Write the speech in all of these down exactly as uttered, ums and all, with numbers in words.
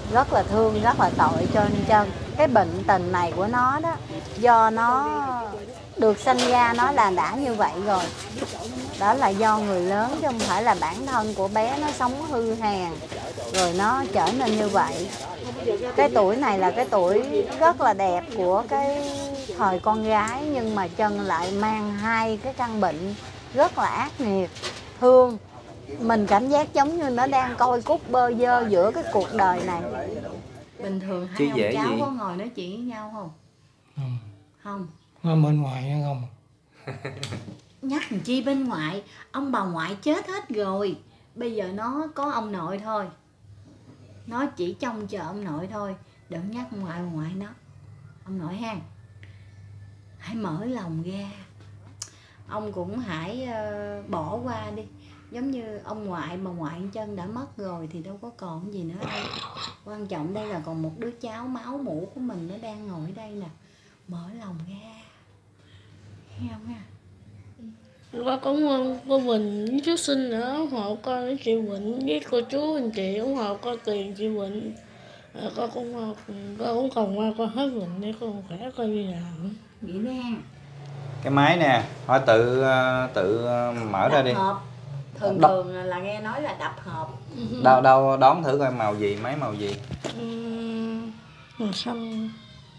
rất là thương, rất là tội cho cho cái bệnh tình này của nó đó, do nó được sinh ra nó là đã như vậy rồi. Đó là do người lớn chứ không phải là bản thân của bé nó sống hư hèn rồi nó trở nên như vậy. Cái tuổi này là cái tuổi rất là đẹp của cái thời con gái, nhưng mà Trân lại mang hai cái căn bệnh rất là ác nghiệt. Thương, mình cảm giác giống như nó đang coi cút bơ vơ giữa cái cuộc đời này. Bình thường hai ông cháu gì? Có ngồi nói chuyện với nhau không? Không. Không. Nó bên ngoài nữa không? Nhắc làm chi bên ngoại, ông bà ngoại chết hết rồi. Bây giờ nó có ông nội thôi. Nó chỉ trông chờ ông nội thôi. Đừng nhắc ông ngoại bà ngoại nó. Ông nội ha, hãy mở lòng ra. Ông cũng hãy uh, bỏ qua đi. Giống như ông ngoại bà ngoại Trân đã mất rồi thì đâu có còn gì nữa đâu. Quan trọng đây là còn một đứa cháu máu mủ của mình nó đang ngồi ở đây nè. Mở lòng ra. Nghe không ha? Con cảm ơn cô Bình với chú Sinh nữa ủng hộ con với chị Quỳnh với cô chú anh chị ủng hộ con tiền chị Quỳnh. À, con cũng con cũng còn qua con hết bệnh để con khỏe con đi làm. Vậy nè. Cái máy nè, thôi tự tự mở đập ra đi. Hộp. Thường Đo... thường là nghe nói là đập hộp. Đâu đâu đón thử coi màu gì, máy màu gì. Uhm, màu xanh.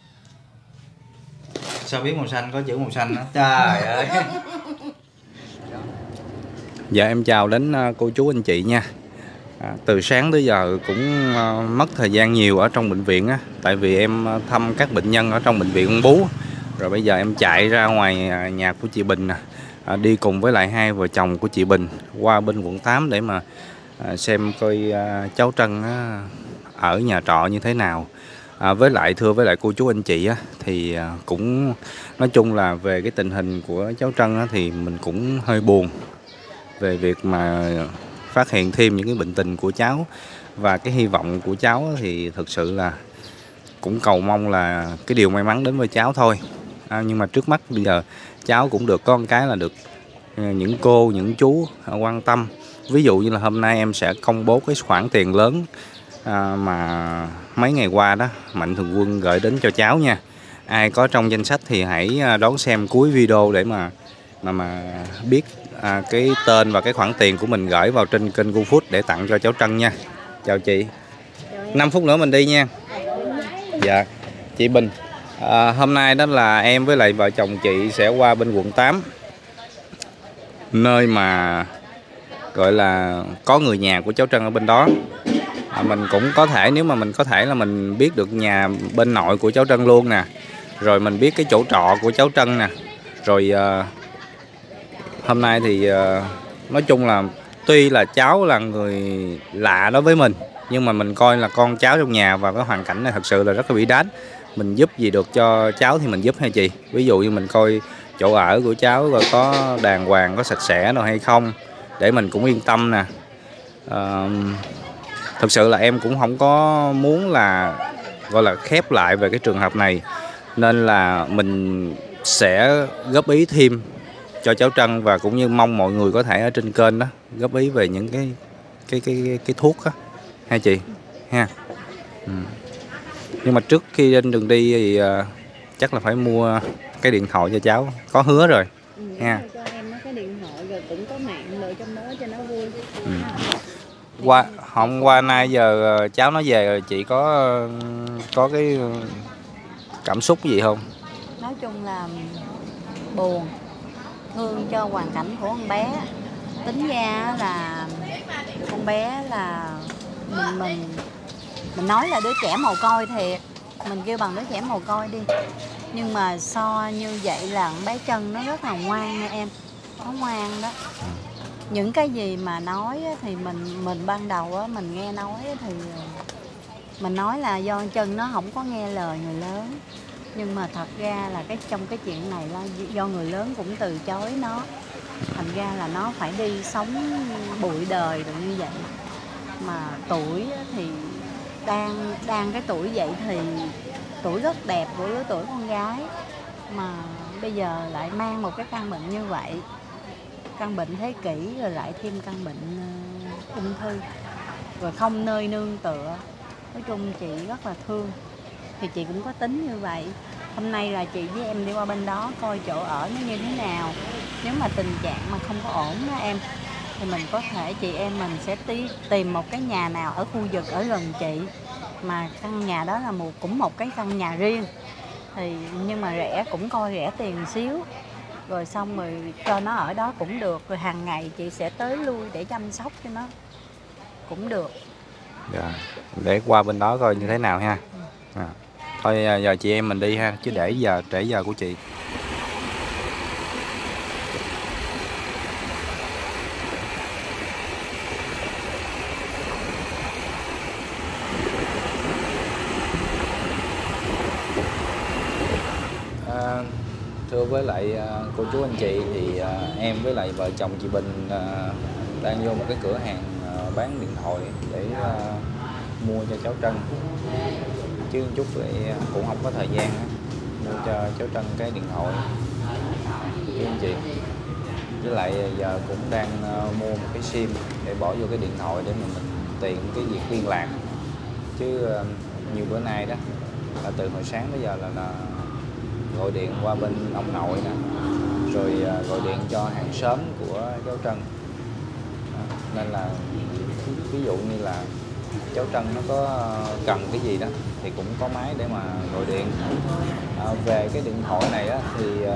Sao biết màu xanh, có chữ màu xanh đó. Trời ơi. Dạ em chào đến cô chú anh chị nha. À, từ sáng tới giờ cũng uh, mất thời gian nhiều ở trong bệnh viện á, tại vì em thăm các bệnh nhân ở trong bệnh viện Ung Bướu. Rồi bây giờ em chạy ra ngoài nhà của chị Bình nè, à, đi cùng với lại hai vợ chồng của chị Bình qua bên quận tám để mà à, xem coi à, cháu Trân á, ở nhà trọ như thế nào. À, với lại thưa với lại cô chú anh chị á, thì à, cũng nói chung là về cái tình hình của cháu Trân á, thì mình cũng hơi buồn về việc mà phát hiện thêm những cái bệnh tình của cháu. Và cái hy vọng của cháu thì thực sự là cũng cầu mong là cái điều may mắn đến với cháu thôi. À, nhưng mà trước mắt bây giờ cháu cũng được con cái là được những cô, những chú quan tâm. Ví dụ như là hôm nay em sẽ công bố cái khoản tiền lớn à, mà mấy ngày qua đó Mạnh Thường Quân gửi đến cho cháu nha. Ai có trong danh sách thì hãy đón xem cuối video để mà mà mà biết à, cái tên và cái khoản tiền của mình gửi vào trên kênh GoFood để tặng cho cháu Trân nha. Chào chị. năm phút nữa mình đi nha. Dạ. Chị Bình, à, hôm nay đó là em với lại vợ chồng chị sẽ qua bên quận tám, nơi mà gọi là có người nhà của cháu Trân ở bên đó. À, mình cũng có thể, nếu mà mình có thể là mình biết được nhà bên nội của cháu Trân luôn nè, rồi mình biết cái chỗ trọ của cháu Trân nè. Rồi à, hôm nay thì à, nói chung là tuy là cháu là người lạ đối với mình, nhưng mà mình coi là con cháu trong nhà và cái hoàn cảnh này thật sự là rất là bi đát. Mình giúp gì được cho cháu thì mình giúp hay chị. Ví dụ như mình coi chỗ ở của cháu rồi có đàng hoàng, có sạch sẽ rồi hay không, để mình cũng yên tâm nè. À, thực sự là em cũng không có muốn là gọi là khép lại về cái trường hợp này, nên là mình sẽ góp ý thêm cho cháu Trân, và cũng như mong mọi người có thể ở trên kênh đó góp ý về những cái cái cái cái, cái thuốc á ha chị ha. Ừ. Nhưng mà trước khi lên đường đi thì uh, chắc là phải mua cái điện thoại cho cháu, có hứa rồi. Ừ, ha. cho em cái điện thoại rồi cũng có mạng rồi trong đó cho nó vui. Ừ. Qua hôm qua nay giờ cháu nó về rồi, chị có có cái cảm xúc gì không? Nói chung là buồn, thương cho hoàn cảnh của con bé. Tính ra là con bé là mình mình mình nói là đứa trẻ mồ côi thiệt, mình kêu bằng đứa trẻ mồ côi đi, nhưng mà so như vậy là con bé Trân nó rất là ngoan nha em, nó ngoan đó. Những cái gì mà nói thì mình mình ban đầu mình nghe nói thì mình nói là do Trân nó không có nghe lời người lớn, nhưng mà thật ra là cái trong cái chuyện này là do người lớn cũng từ chối nó, thành ra là nó phải đi sống bụi đời rồi như vậy. Mà tuổi thì đang đang cái tuổi vậy thì tuổi rất đẹp của lứa tuổi con gái, mà bây giờ lại mang một cái căn bệnh như vậy, căn bệnh thế kỷ, rồi lại thêm căn bệnh uh, ung thư, rồi không nơi nương tựa, Nói chung chị rất là thương. Thì chị cũng có tính như vậy. Hôm nay là chị với em đi qua bên đó coi chỗ ở nó như thế nào. Nếu mà tình trạng mà không có ổn đó em, thì mình có thể chị em mình sẽ tí, tìm một cái nhà nào ở khu vực ở gần chị, mà căn nhà đó là một cũng một cái căn nhà riêng, thì nhưng mà rẻ, cũng coi rẻ tiền xíu, rồi xong rồi cho nó ở đó cũng được, rồi hàng ngày chị sẽ tới lui để chăm sóc cho nó cũng được. Dạ. Để qua bên đó coi như thế nào ha. À. Thôi giờ chị em mình đi ha, chứ để giờ trễ giờ của chị. À, thưa với lại cô chú anh chị, thì em với lại vợ chồng chị Bình đang vô một cái cửa hàng bán điện thoại để mua cho cháu Trân, chứ chút thì cũng không có thời gian mua cho cháu Trân cái điện thoại chứ anh chị. Với lại giờ cũng đang mua một cái sim để bỏ vô cái điện thoại để mình, mình tiện cái việc liên lạc, chứ nhiều bữa nay đó là từ hồi sáng tới giờ là, là gọi điện qua bên ông nội nè, rồi gọi điện cho hàng xóm của cháu Trân, à, nên là ví dụ như là cháu Trân nó có cần cái gì đó thì cũng có máy để mà gọi điện. À, về cái điện thoại này á, thì uh,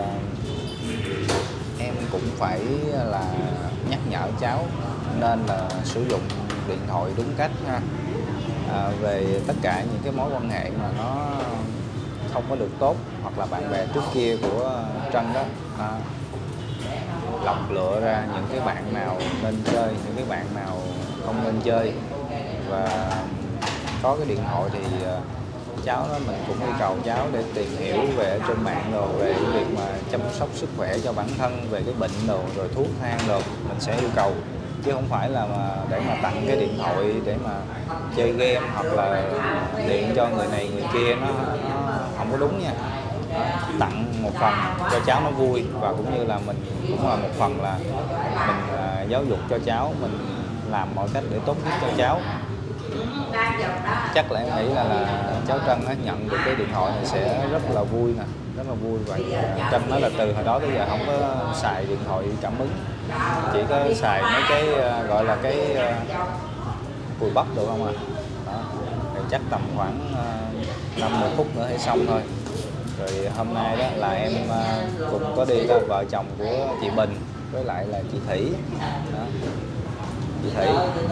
em cũng phải là nhắc nhở cháu nên là sử dụng điện thoại đúng cách ha. À, về tất cả những cái mối quan hệ mà nó không có được tốt, hoặc là bạn bè trước kia của Trân đó, à, lọc lựa ra những cái bạn nào nên chơi, những cái bạn nào không nên chơi. Và có cái điện thoại thì cháu đó mình cũng yêu cầu cháu để tìm hiểu về ở trên mạng rồi về cái việc mà chăm sóc sức khỏe cho bản thân, về cái bệnh đồ rồi thuốc thang rồi mình sẽ yêu cầu, chứ không phải là mà để mà tặng cái điện thoại để mà chơi game hoặc là điện cho người này người kia, nó, nó không có đúng nha. Tặng một phần cho cháu nó vui, và cũng như là mình cũng là một phần là mình uh, giáo dục cho cháu, mình làm mọi cách để tốt nhất cho cháu. Chắc là em nghĩ là, là cháu Trân nó nhận được cái điện thoại này sẽ rất là vui nè, rất là vui. Và Trân nói là từ hồi đó tới giờ không có xài điện thoại cảm ứng, chỉ có xài mấy cái uh, gọi là cái uh, cùi bắp được không à. Đó. Thì chắc tầm khoảng uh, năm mười phút nữa hay xong thôi. Rồi hôm nay đó là em uh, cùng có đi với vợ chồng của chị Bình với lại là chị Thủy. Đó. Chị Thủy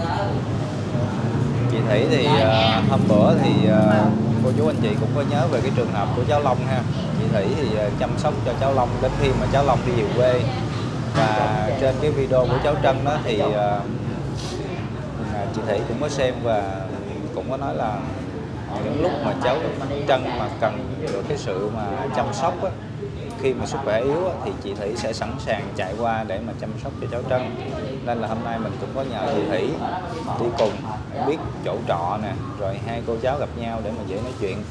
Chị Thủy thì uh, hôm bữa thì uh, cô chú anh chị cũng có nhớ về cái trường hợp của cháu Long ha. Chị Thủy thì uh, chăm sóc cho cháu Long đến khi mà cháu Long đi về quê. Và trên cái video của cháu Trân đó thì uh, chị Thủy cũng có xem và cũng có nói là những lúc mà cháu Trân mà cần được cái sự mà chăm sóc á, khi mà sức khỏe yếu á, thì chị Thủy sẽ sẵn sàng chạy qua để mà chăm sóc cho cháu Trân. Nên là hôm nay mình cũng có nhờ chị Thủy đi cùng, biết chỗ trọ nè, rồi hai cô cháu gặp nhau để mà dễ nói chuyện.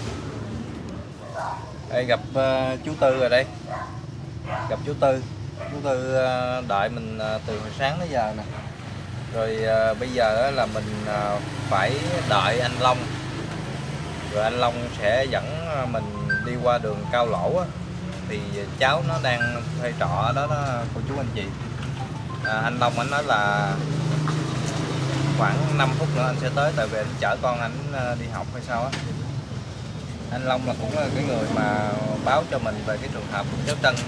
Đây gặp uh, chú Tư rồi đây. Gặp chú Tư. Chú Tư uh, đợi mình uh, từ hồi sáng tới giờ nè. Rồi uh, bây giờ uh, là mình uh, phải đợi anh Long. Rồi anh Long sẽ dẫn uh, mình đi qua đường Cao Lỗ á. Thì cháu nó đang thuê trọ ở đó, đó cô chú anh chị. À, anh Long anh nói là khoảng năm phút nữa anh sẽ tới, tại vì anh chở con anh đi học hay sao á. Anh Long là cũng là cái người mà báo cho mình về cái trường hợp của cháu Trân.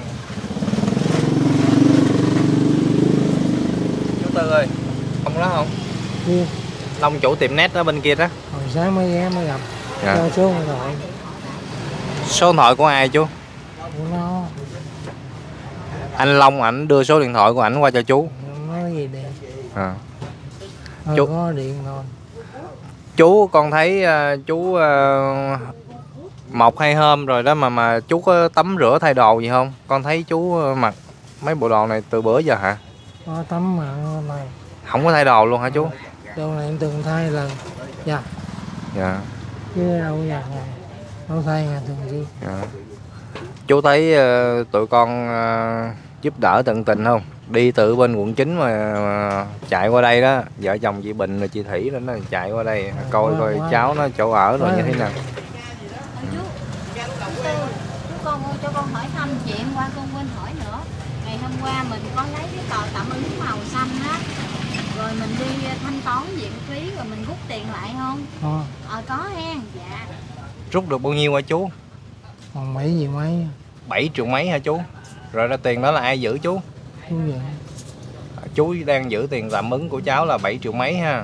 Chú Tư ơi, ông đó không? Ừ. Long chủ tiệm net ở bên kia đó. Hồi sáng mới ghé mới gặp. Dạ. Cho số điện thoại. Số điện thoại của ai chú? Của nó. Anh Long ảnh đưa số điện thoại của ảnh qua cho chú. Nói gì điện. À. Thôi Chú có điện thôi. Chú con thấy uh, chú uh, một hai hôm rồi đó mà mà chú có tắm rửa thay đồ gì không? Con thấy chú mặc mấy bộ đồ này từ bữa giờ hả? Có tắm mà này. Không có thay đồ luôn hả chú? Đồ này em từng thay lần. Dạ. Dạ. Chứ đâu giờ này. Đâu thay ngày thường gì. Dạ. Chú thấy uh, tụi con uh, giúp đỡ tận tình không? Đi từ bên quận chín mà, mà chạy qua đây đó, vợ chồng chị Bình rồi chị Thủy đó nó chạy qua đây coi Quá, coi quá. cháu nó chỗ ở rồi Quá. như thế nào. Chú, chú con cho con hỏi thăm chuyện qua con quên hỏi nữa. Ngày hôm qua mình có lấy cái tờ tạm ứng màu xanh á, rồi mình đi thanh toán viện phí rồi mình rút tiền lại không? Có. Ờ có hen. Dạ. Rút được bao nhiêu hả chú? Còn mấy gì mấy. bảy triệu mấy hả chú? Rồi ra tiền đó là ai giữ chú? Chú vậy. Chú đang giữ tiền tạm ứng của cháu là bảy triệu mấy ha.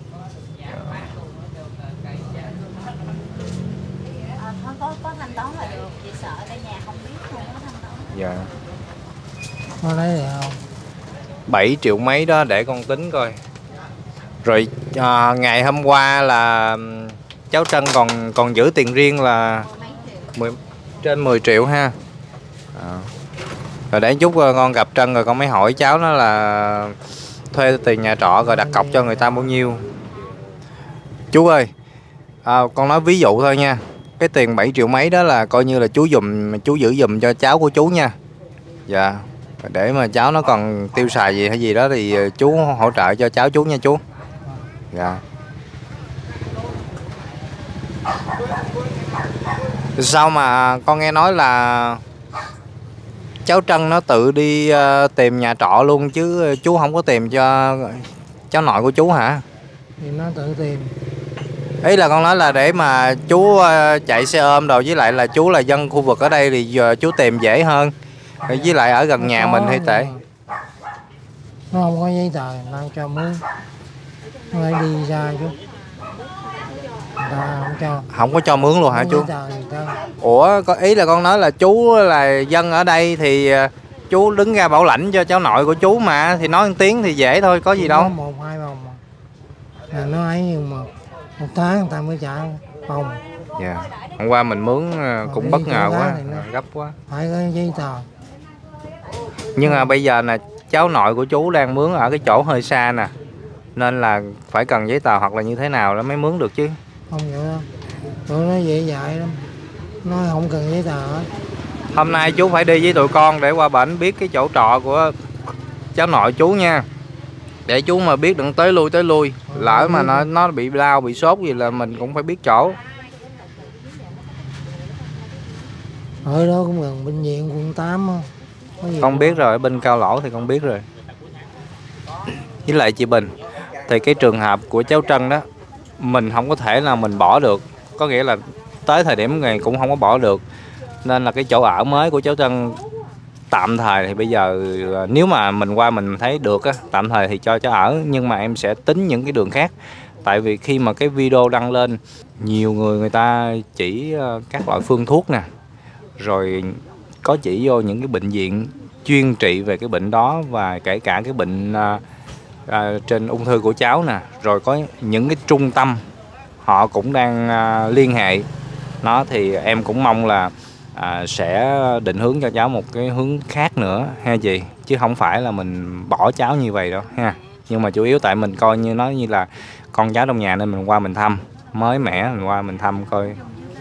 Ờ, thôi có, có thanh toán là được, chị sợ tại nhà không biết không có thanh toán. Dạ. Có lấy được không? bảy triệu mấy đó để con tính coi. Rồi à, ngày hôm qua là cháu Trân còn còn giữ tiền riêng là mười, trên mười triệu ha. À. Rồi để chút con gặp Trân rồi con mới hỏi cháu nó là thuê tiền nhà trọ rồi đặt cọc cho người ta bao nhiêu. Chú ơi, à, con nói ví dụ thôi nha. Cái tiền bảy triệu mấy đó là coi như là chú dùm, chú giữ dùm cho cháu của chú nha. Dạ. Để mà cháu nó còn tiêu xài gì hay gì đó thì chú hỗ trợ cho cháu chú nha chú. Dạ. Sao mà con nghe nói là cháu Trân nó tự đi uh, tìm nhà trọ luôn chứ chú không có tìm cho cháu nội của chú hả? Thì nó tự tìm. Ý là con nói là để mà chú uh, chạy xe ôm đồ, với lại là chú là dân khu vực ở đây thì giờ chú tìm dễ hơn. Với lại ở gần Nó nhà có, mình thì tệ. Nó không có giấy tờ nào cho mướn. Nó phải đi ra chú. Người ta không cho. Không có cho mướn luôn hả Không chú? giấy tờ gì đâu. Ủa, có ý là con nói là chú là dân ở đây thì chú đứng ra bảo lãnh cho cháu nội của chú mà, thì nói một tiếng thì dễ thôi, có gì đâu. Có một hai vòng mà. Là nó ấy nhưng mà một tháng người ta mới trả vòng. Dạ. Hôm qua mình mướn cũng Còn bất đi ngờ chỗ quá, khác thì nó- gấp quá. Phải có giấy tờ. Nhưng mà bây giờ là cháu nội của chú đang mướn ở cái chỗ hơi xa nè, nên là phải cần giấy tờ hoặc là như thế nào đó mới mướn được chứ. Không vậy đâu. Tụi nó dễ dạy lắm. Nó không cần giấy tờ hết. Hôm nay chú phải đi với tụi con để qua bển biết cái chỗ trọ của cháu nội chú nha. Để chú mà biết đừng tới lui tới lui. Lỡ mà nó nó bị đau, bị sốt gì là mình cũng phải biết chỗ. Ở đó cũng gần bệnh viện quận tám không? Có gì Con đâu. biết rồi, ở bên Cao Lỗ thì con biết rồi. Với lại chị Bình, thì cái trường hợp của cháu Trân đó, mình không có thể nào mình bỏ được. Có nghĩa là tới thời điểm này cũng không có bỏ được. Nên là cái chỗ ở mới của cháu Trân tạm thời thì bây giờ nếu mà mình qua mình thấy được á, tạm thời thì cho cháu ở. Nhưng mà em sẽ tính những cái đường khác. Tại vì khi mà cái video đăng lên, nhiều người người ta chỉ các loại phương thuốc nè, rồi có chỉ vô những cái bệnh viện chuyên trị về cái bệnh đó, và kể cả cái bệnh à, à, trên ung thư của cháu nè, rồi có những cái trung tâm họ cũng đang à, liên hệ nó, thì em cũng mong là à, sẽ định hướng cho cháu một cái hướng khác nữa ha chị, chứ không phải là mình bỏ cháu như vậy đâu ha. Nhưng mà chủ yếu tại mình coi như nó như là con cháu trong nhà nên mình qua mình thăm, mới mẻ mình qua mình thăm coi.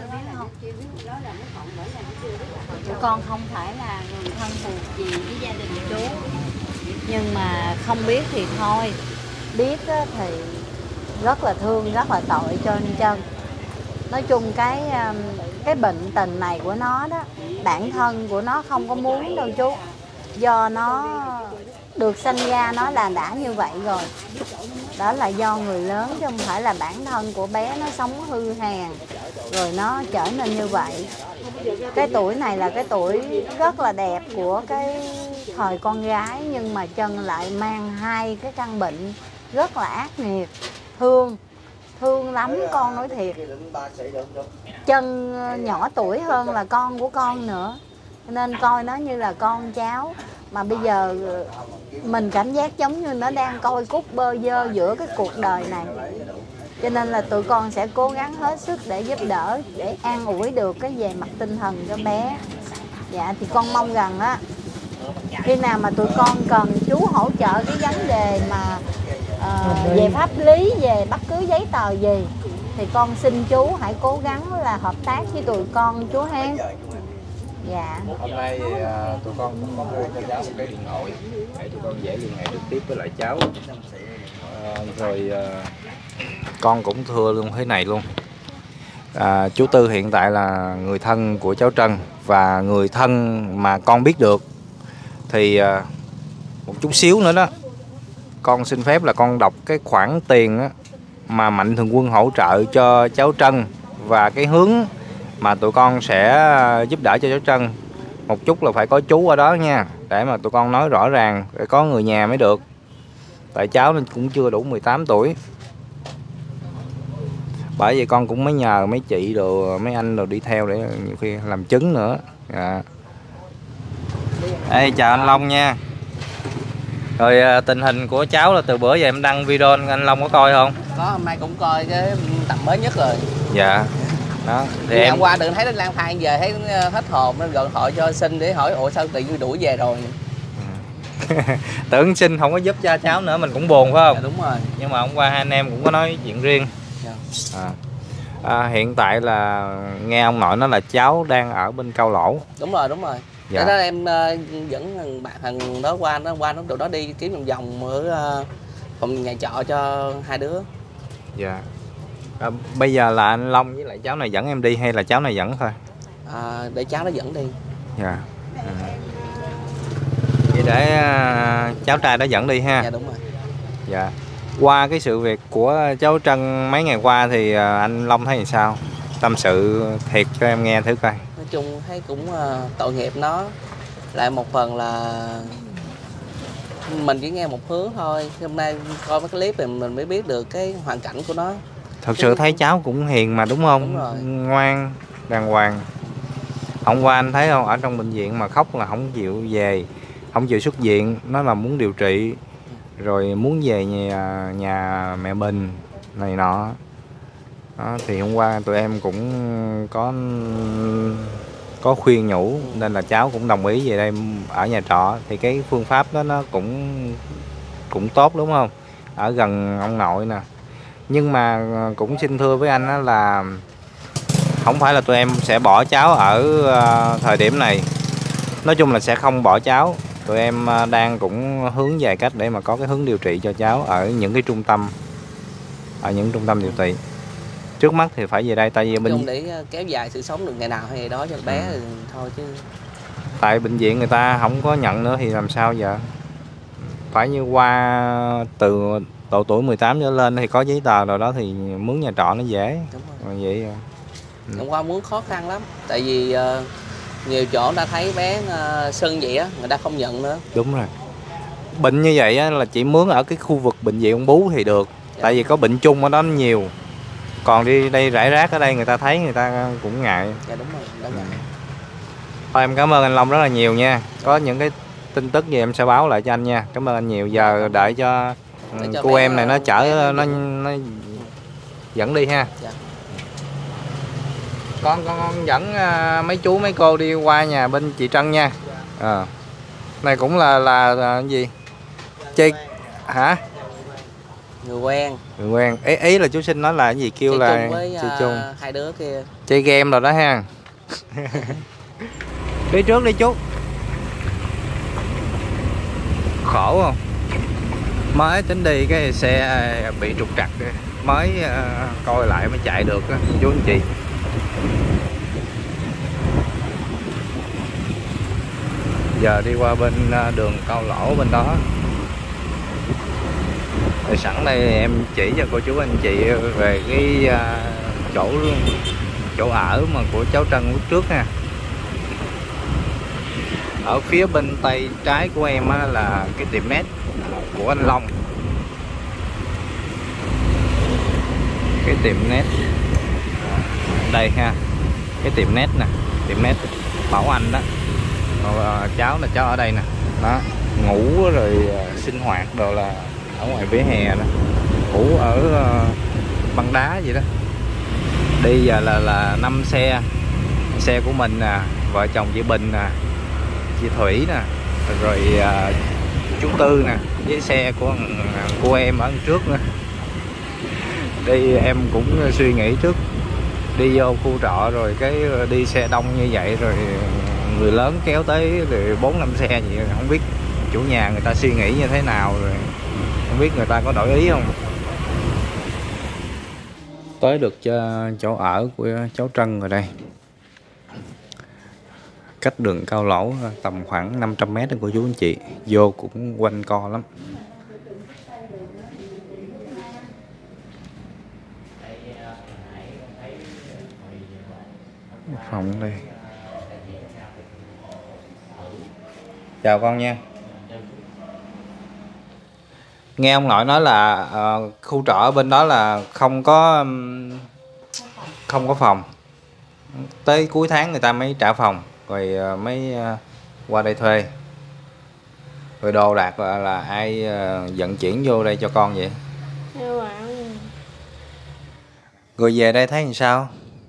Tụi con không phải là người thân thuộc gì với gia đình chú, nhưng mà không biết thì thôi, biết thì rất là thương, rất là tội cho anh Trân. Nói chung cái cái bệnh tình này của nó đó, bản thân của nó không có muốn đâu chú, do nó được sinh ra nó là đã như vậy rồi. Đó là do người lớn chứ không phải là bản thân của bé nó sống hư hèn rồi nó trở nên như vậy. Cái tuổi này là cái tuổi rất là đẹp của cái thời con gái, nhưng mà Trân lại mang hai cái căn bệnh rất là ác nghiệt. Thương, thương lắm con nói thiệt. Trân nhỏ tuổi hơn là con của con nữa, nên coi nó như là con cháu. Mà bây giờ mình cảm giác giống như nó đang coi cút bơ vơ giữa cái cuộc đời này. Cho nên là tụi con sẽ cố gắng hết sức để giúp đỡ, để an ủi được cái về mặt tinh thần cho bé. Dạ thì con mong rằng á, khi nào mà tụi con cần chú hỗ trợ cái vấn đề mà uh, về pháp lý, về bất cứ giấy tờ gì, thì con xin chú hãy cố gắng là hợp tác với tụi con chú ha. Dạ. Hôm nay thì à, tụi con cũng có mua cho cháu một cái điện thoại để tụi con dễ liên hệ trực tiếp với lại cháu. À, rồi à, con cũng thưa luôn thế này luôn. À, chú Tư hiện tại là người thân của cháu Trân, và người thân mà con biết được thì à, một chút xíu nữa đó, con xin phép là con đọc cái khoản tiền á, mà Mạnh Thường Quân hỗ trợ cho cháu Trân, và cái hướng mà tụi con sẽ giúp đỡ cho cháu Trân. Một chút là phải có chú ở đó nha, để mà tụi con nói rõ ràng, để có người nhà mới được. Tại cháu nên cũng chưa đủ mười tám tuổi. Bởi vậy con cũng mới nhờ mấy chị rồi mấy anh rồi đi theo để nhiều khi làm chứng nữa. Dạ. Ê, chào anh Long nha. Rồi tình hình của cháu là từ bữa giờ em đăng video, anh Long có coi không? Có, hôm nay cũng coi cái tập mới nhất rồi. Dạ. Đó. Thì ngày em hôm qua đừng thấy nó lang thang, về thấy hết hồn nên gọi hỏi cho xin để hỏi ủa sao tự nhiên đuổi về rồi. tưởng xin không có giúp cha cháu nữa mình cũng buồn phải không? Dạ, đúng rồi. Nhưng mà hôm qua hai anh em cũng có nói chuyện riêng. Dạ. À. À, hiện tại là nghe ông nội nói là cháu đang ở bên Cao Lỗ. Đúng rồi, đúng rồi. Dạ. Thế đó em uh, dẫn thằng bạn thằng đó qua nó qua nó tụi đó đi kiếm vòng vòng ở uh, phòng nhà trọ cho hai đứa. Dạ. À, bây giờ là anh Long với lại cháu này dẫn em đi hay là cháu này dẫn thôi? À, để cháu nó dẫn đi. Dạ. À. Vậy để uh, cháu trai đó dẫn đi ha. Dạ đúng rồi. Dạ. Qua cái sự việc của cháu Trân mấy ngày qua thì uh, anh Long thấy làm sao? Tâm sự thiệt cho em nghe thử coi. Nói chung thấy cũng uh, tội nghiệp nó. Lại một phần là mình chỉ nghe một hướng thôi. Hôm nay coi mấy cái clip thì mình mới biết được cái hoàn cảnh của nó. Thật sự thấy cháu cũng hiền mà đúng không? Đúng rồi. Ngoan, đàng hoàng. Hôm qua anh thấy không, ở trong bệnh viện mà khóc là không chịu về, không chịu xuất viện, nó là muốn điều trị, rồi muốn về nhà, nhà mẹ Bình này nọ. Đó, thì hôm qua tụi em cũng có có khuyên nhủ nên là cháu cũng đồng ý về đây ở nhà trọ. Thì cái phương pháp đó nó cũng cũng tốt đúng không? Ở gần ông nội nè. Nhưng mà cũng xin thưa với anh đó là không phải là tụi em sẽ bỏ cháu ở thời điểm này. Nói chung là sẽ không bỏ cháu. Tụi em đang cũng hướng vài cách để mà có cái hướng điều trị cho cháu ở những cái trung tâm, ở những trung tâm điều trị. Trước mắt thì phải về đây, tại vì bệnh để kéo dài sự sống được ngày nào hay đó cho bé ừ. thì thôi chứ. Tại bệnh viện người ta không có nhận nữa thì làm sao giờ? Phải như qua từ độ tuổi mười tám trở lên thì có giấy tờ rồi đó thì mướn nhà trọ nó dễ. Đúng rồi. Vậy ừ. Hôm qua muốn khó khăn lắm. Tại vì uh, nhiều chỗ người ta thấy bé uh, sưng vậy á, người ta không nhận nữa. Đúng rồi. Bệnh như vậy á, là chỉ mướn ở cái khu vực bệnh viện Ung Bú thì được. Dạ. Tại vì có bệnh chung ở đó nhiều. Còn đi đây rải rác ở đây người ta thấy người ta cũng ngại. Dạ đúng rồi, đúng rồi. Thôi em cảm ơn anh Long rất là nhiều nha. Có những cái tin tức gì em sẽ báo lại cho anh nha. Cảm ơn anh nhiều. Giờ đợi cho, để cho cô em này nó chở nó, nó dẫn đi ha. Dạ. Con con con dẫn uh, mấy chú mấy cô đi qua nhà bên chị Trân nha. À. Này cũng là là, là cái gì? Chơi hả? Người quen. Người quen. Ý, ý là chú Sinh nói là cái gì kêu chơi là chung với, chơi uh, chung. Hai đứa kia. Chơi game rồi đó ha. Đi trước đi chú. Khổ không? Mới tính đi cái xe bị trục trặc, mới uh, coi lại mới chạy được đó, chú anh chị. Giờ đi qua bên uh, đường Cao Lỗ bên đó. Rồi sẵn đây em chỉ cho cô chú anh chị về cái uh, chỗ chỗ ở mà của cháu Trân lúc trước nha. Ở phía bên tay trái của em á, là cái tiệm net của anh Long. Cái tiệm net đây ha, cái tiệm net nè, tiệm net Bảo Anh đó. Rồi, uh, cháu là cháu ở đây nè, đó ngủ rồi uh, sinh hoạt đồ là ở ngoài vỉa hè đó, ngủ ở uh, băng đá vậy đó. Đi giờ là là năm xe, xe của mình nè, vợ chồng chị Bình nè, chị Thủy nè, rồi uh, chú Tư nè, với xe của của em ở trước nữa. Đi em cũng suy nghĩ trước đi vô khu trọ rồi cái đi xe đông như vậy rồi người lớn kéo tới rồi bốn năm xe vậy, không biết chủ nhà người ta suy nghĩ như thế nào, rồi không biết người ta có đổi ý không. Tới được chỗ ở của cháu Trân rồi đây. Cách đường Cao Lỗ tầm khoảng năm trăm mét đó cô chú anh chị. Vô cũng quanh co lắm. Phòng đây. Chào con nha. Nghe ông nội nói là uh, khu trọ ở bên đó là không có um, không có phòng. Tới cuối tháng người ta mới trả phòng, rồi uh, mới uh, qua đây thuê. Rồi đồ đạc là, là ai uh, vận chuyển vô đây cho con vậy? Rồi về đây thấy làm sao?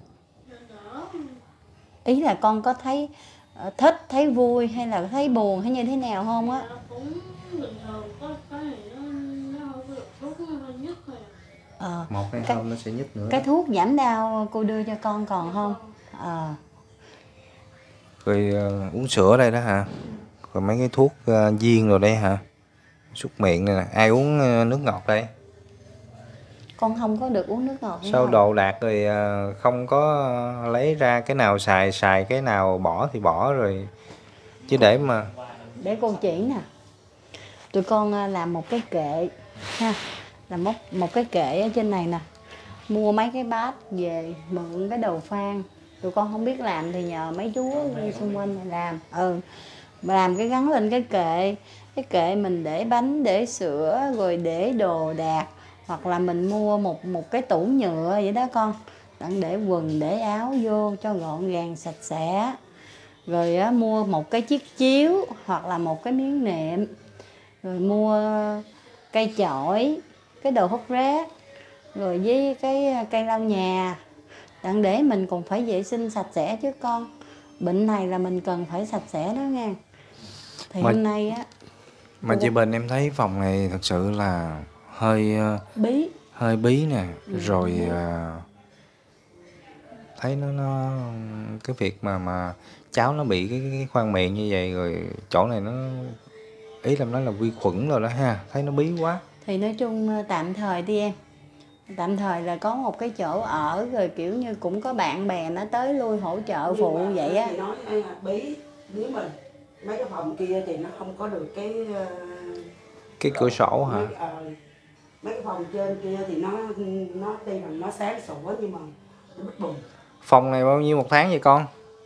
Ý là con có thấy uh, thích, thấy vui hay là thấy buồn hay như thế nào không á? Ờ, một cái, cái hôm nó sẽ nhức nữa. Cái thuốc giảm đau cô đưa cho con còn không? Ờ. Rồi uh, uống sữa đây đó hả? Rồi mấy cái thuốc uh, viên rồi đây hả? Súc miệng này nè. Ai uống uh, nước ngọt đây? Con không có được uống nước ngọt. Sao đồ đạc rồi uh, không có lấy ra cái nào xài xài cái nào bỏ thì bỏ rồi. Chứ để mà để cô chỉ nè. Tụi con uh, làm một cái kệ ha. Làm một, một cái kệ ở trên này nè. Mua mấy cái bát về mượn cái đầu phan. Tụi con không biết làm thì nhờ mấy chú xung quanh này làm. Ừ. Mà làm cái gắn lên cái kệ. Cái kệ mình để bánh, để sữa, rồi để đồ đạc. Hoặc là mình mua một một cái tủ nhựa vậy đó con. Đặng để quần, để áo vô cho gọn gàng, sạch sẽ. Rồi á, mua một cái chiếc chiếu hoặc là một cái miếng nệm. Rồi mua cây chổi, cái đồ hút rác. Rồi với cái cây lau nhà. Đặng để mình còn phải vệ sinh sạch sẽ chứ con. Bệnh này là mình cần phải sạch sẽ đó nha. Thì mà, hôm nay á. Mà chị Bình em thấy phòng này thật sự là hơi bí. Hơi bí nè. Ừ. Rồi uh, thấy nó nó cái việc mà mà cháu nó bị cái, cái khoang miệng như vậy, rồi chỗ này nó ý là nó là vi khuẩn rồi đó ha, thấy nó bí quá. Thì nói chung tạm thời đi em. Tạm thời là có một cái chỗ ở, rồi kiểu như cũng có bạn bè nó tới lui hỗ trợ phụ vậy á. Thì nói bí nếu mình mấy cái phòng kia thì nó không có được cái cái cửa sổ hả? Mấy, uh, mấy cái phòng trên kia thì nó nó tuy rằng nó sáng sủa nhưng mà nó bít bùng. Phòng này bao nhiêu một tháng vậy con?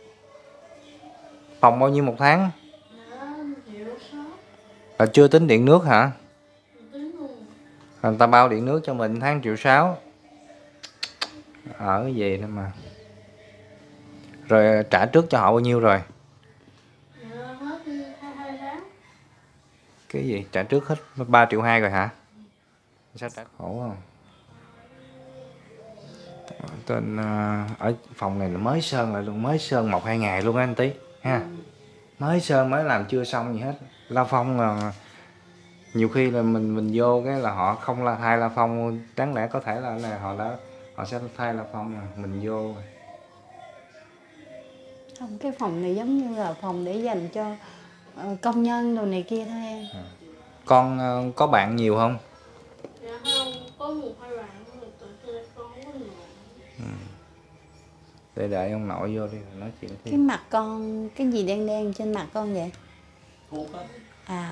Phòng bao nhiêu một tháng? Là chưa tính điện nước hả? Người ta bao điện nước cho mình tháng triệu sáu. Ở cái gì đó mà. Rồi trả trước cho họ bao nhiêu rồi? Cái gì? Trả trước hết ba triệu hai rồi hả? Sao trả khổ không? Tên uh, ở phòng này là mới sơn lại luôn, mới sơn một hai ngày luôn á anh Tí ha. Mới sơn mới làm chưa xong gì hết. La phong là nhiều khi là mình mình vô cái là họ không là thay la phong, đáng lẽ có thể là là họ đã họ sẽ thay la phong mà mình vô. Không, cái phòng này giống như là phòng để dành cho uh, công nhân đồ này kia thôi em. À. Con uh, có bạn nhiều không? Dạ không, có một hai bạn rồi tự chơi con không có nhiều. Ừ. Để đợi ông nội vô đi nói chuyện thêm. Cái mặt con, cái gì đen đen trên mặt con vậy? À.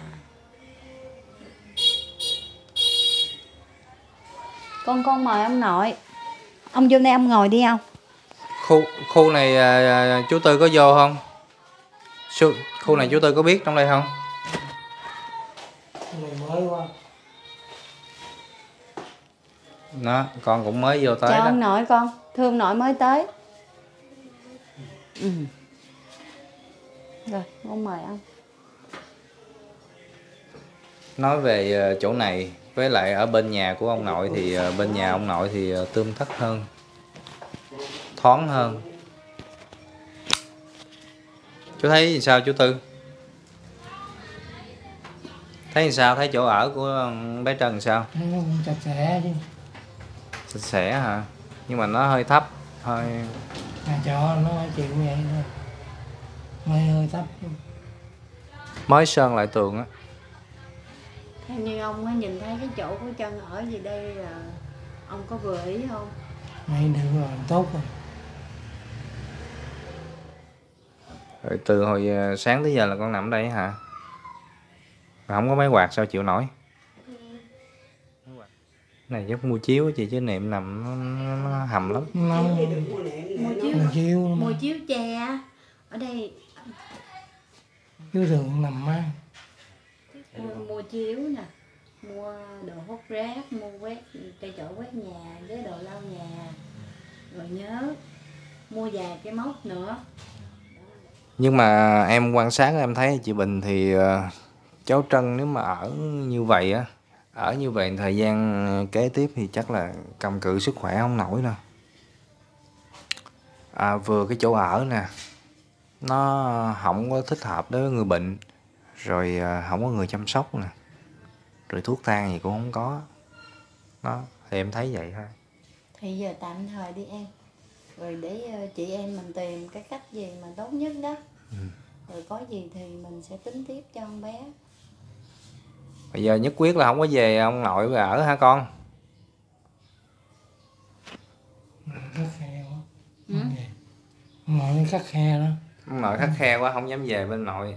Con con mời ông nội. Ông vô đây ông ngồi đi không? Khu khu này uh, chú Tư có vô không? Su, khu này chú Tư có biết trong đây không? Này mới qua. Đó, con cũng mới vô tới. Chào đó. ông nội con, thưa ông nội mới tới. Ừ. Rồi, con mời ông. Nói về chỗ này với lại ở bên nhà của ông nội thì bên nhà ông nội thì tươm tất hơn, thoáng hơn. Chú thấy sao chú Tư? Thấy sao? Thấy chỗ ở của bé Trân sao? Nó cũng sạch sẽ chứ. Sạch sẽ hả? Nhưng mà nó hơi thấp, hơi... Nhà trọ nó chịu vậy thôi. Hơi hơi thấp. Mới sơn lại tường á. Theo như ông á, nhìn thấy cái chỗ của chân ở gì đây là ông có vừa ý không? Mấy được rồi, tốt rồi. Rồi từ hồi sáng tới giờ là con nằm đây hả? Không có máy quạt sao chịu nổi? Này chắc mua chiếu chị chứ niệm nằm nó, nó, nó hầm lắm. Nó Mua chiếu, mua chiếu mua chiếu che ở đây. chiếu thường nằm mát. Mua, mua chiếu nè, mua đồ hút rác, mua quét cây chổi quét nhà với đồ lau nhà. Rồi nhớ mua vài cái móc nữa. Nhưng mà em quan sát em thấy chị Bình thì uh, cháu Trân nếu mà ở như vậy á, ở như vậy thời gian kế tiếp thì chắc là cầm cự sức khỏe không nổi đâu. À, vừa cái chỗ ở nè, nó không có thích hợp đối với người bệnh, rồi uh, không có người chăm sóc nè, rồi thuốc thang gì cũng không có. Đó, thì em thấy vậy thôi. Thì giờ tạm thời đi em. Rồi để chị em mình tìm cái cách gì mà tốt nhất đó. Ừ. Rồi có gì thì mình sẽ tính tiếp cho con bé. Bây giờ nhất quyết là không có về ông nội về ở hả con? Khắc khe quá. Ừ? Ông nội nó khắc khe đó. Ông nội khắt khe quá không dám về bên nội.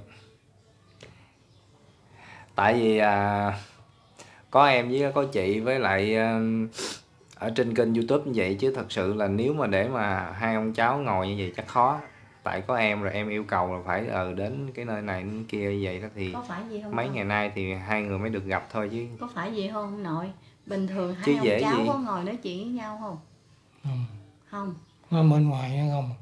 Tại vì à, có em với có chị với lại à, ở trên kênh YouTube như vậy, chứ thật sự là nếu mà để mà hai ông cháu ngồi như vậy chắc khó. Tại có em rồi em yêu cầu là phải ờ đến cái nơi này đến kia như vậy đó, thì có phải gì không mấy không? ngày nay thì hai người mới được gặp thôi chứ. Có phải gì không ông nội? Bình thường hai Chứ ông dễ cháu gì? có ngồi nói chuyện với nhau không? Không. Không. Nó bên ngoài nó không.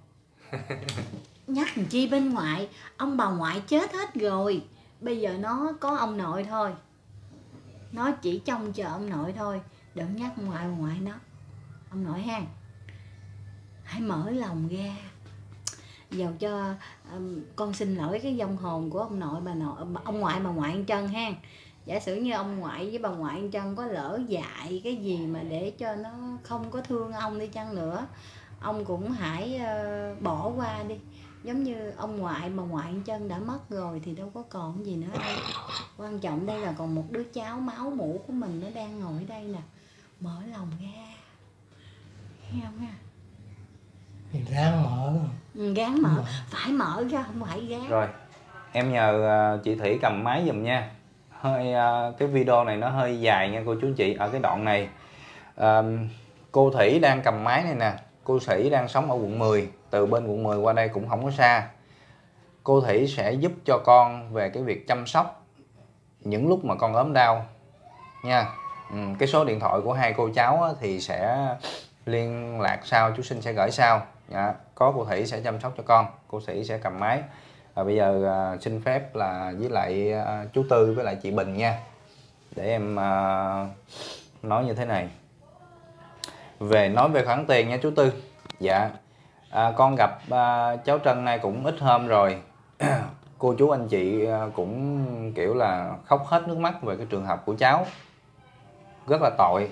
Nhắc làm chi bên ngoại, ông bà ngoại chết hết rồi. Bây giờ nó có ông nội thôi. Nó chỉ trông chờ ông nội thôi. Đừng nhắc ngoại ngoại nó. Ông nội ha, hãy mở lòng ra. Dầu cho um, con xin lỗi cái vong hồn của ông nội bà nội, ông ngoại bà ngoại ăn chân ha. Giả sử như ông ngoại với bà ngoại ăn chân có lỡ dạy cái gì mà để cho nó không có thương ông đi chăng nữa, ông cũng hãy uh, bỏ qua đi. Giống như ông ngoại bà ngoại ăn chân đã mất rồi thì đâu có còn gì nữa đâu. Quan trọng đây là còn một đứa cháu máu mủ của mình nó đang ngồi ở đây nè. Mở lòng ra, thấy không ha? Thì ráng mở. Ừ, gán mở, phải mở ra không phải gán. Rồi em nhờ uh, chị Thủy cầm máy giùm nha. Hơi uh, cái video này nó hơi dài nha cô chú anh chị. Ở cái đoạn này uh, cô Thủy đang cầm máy này nè. Cô Thủy đang sống ở quận mười, từ bên quận mười qua đây cũng không có xa. Cô Thủy sẽ giúp cho con về cái việc chăm sóc những lúc mà con ốm đau nha. Ừ, cái số điện thoại của hai cô cháu á, thì sẽ liên lạc sau, chú Sinh sẽ gửi sau. Dạ, có cô Thủy sẽ chăm sóc cho con, cô Thủy sẽ cầm máy. Và bây giờ à, xin phép là với lại à, chú Tư với lại chị Bình nha, để em à, nói như thế này. Về nói về khoản tiền nha chú Tư. Dạ, à, con gặp à, cháu Trân nay cũng ít hôm rồi. Cô chú anh chị cũng kiểu là khóc hết nước mắt về cái trường hợp của cháu, rất là tội.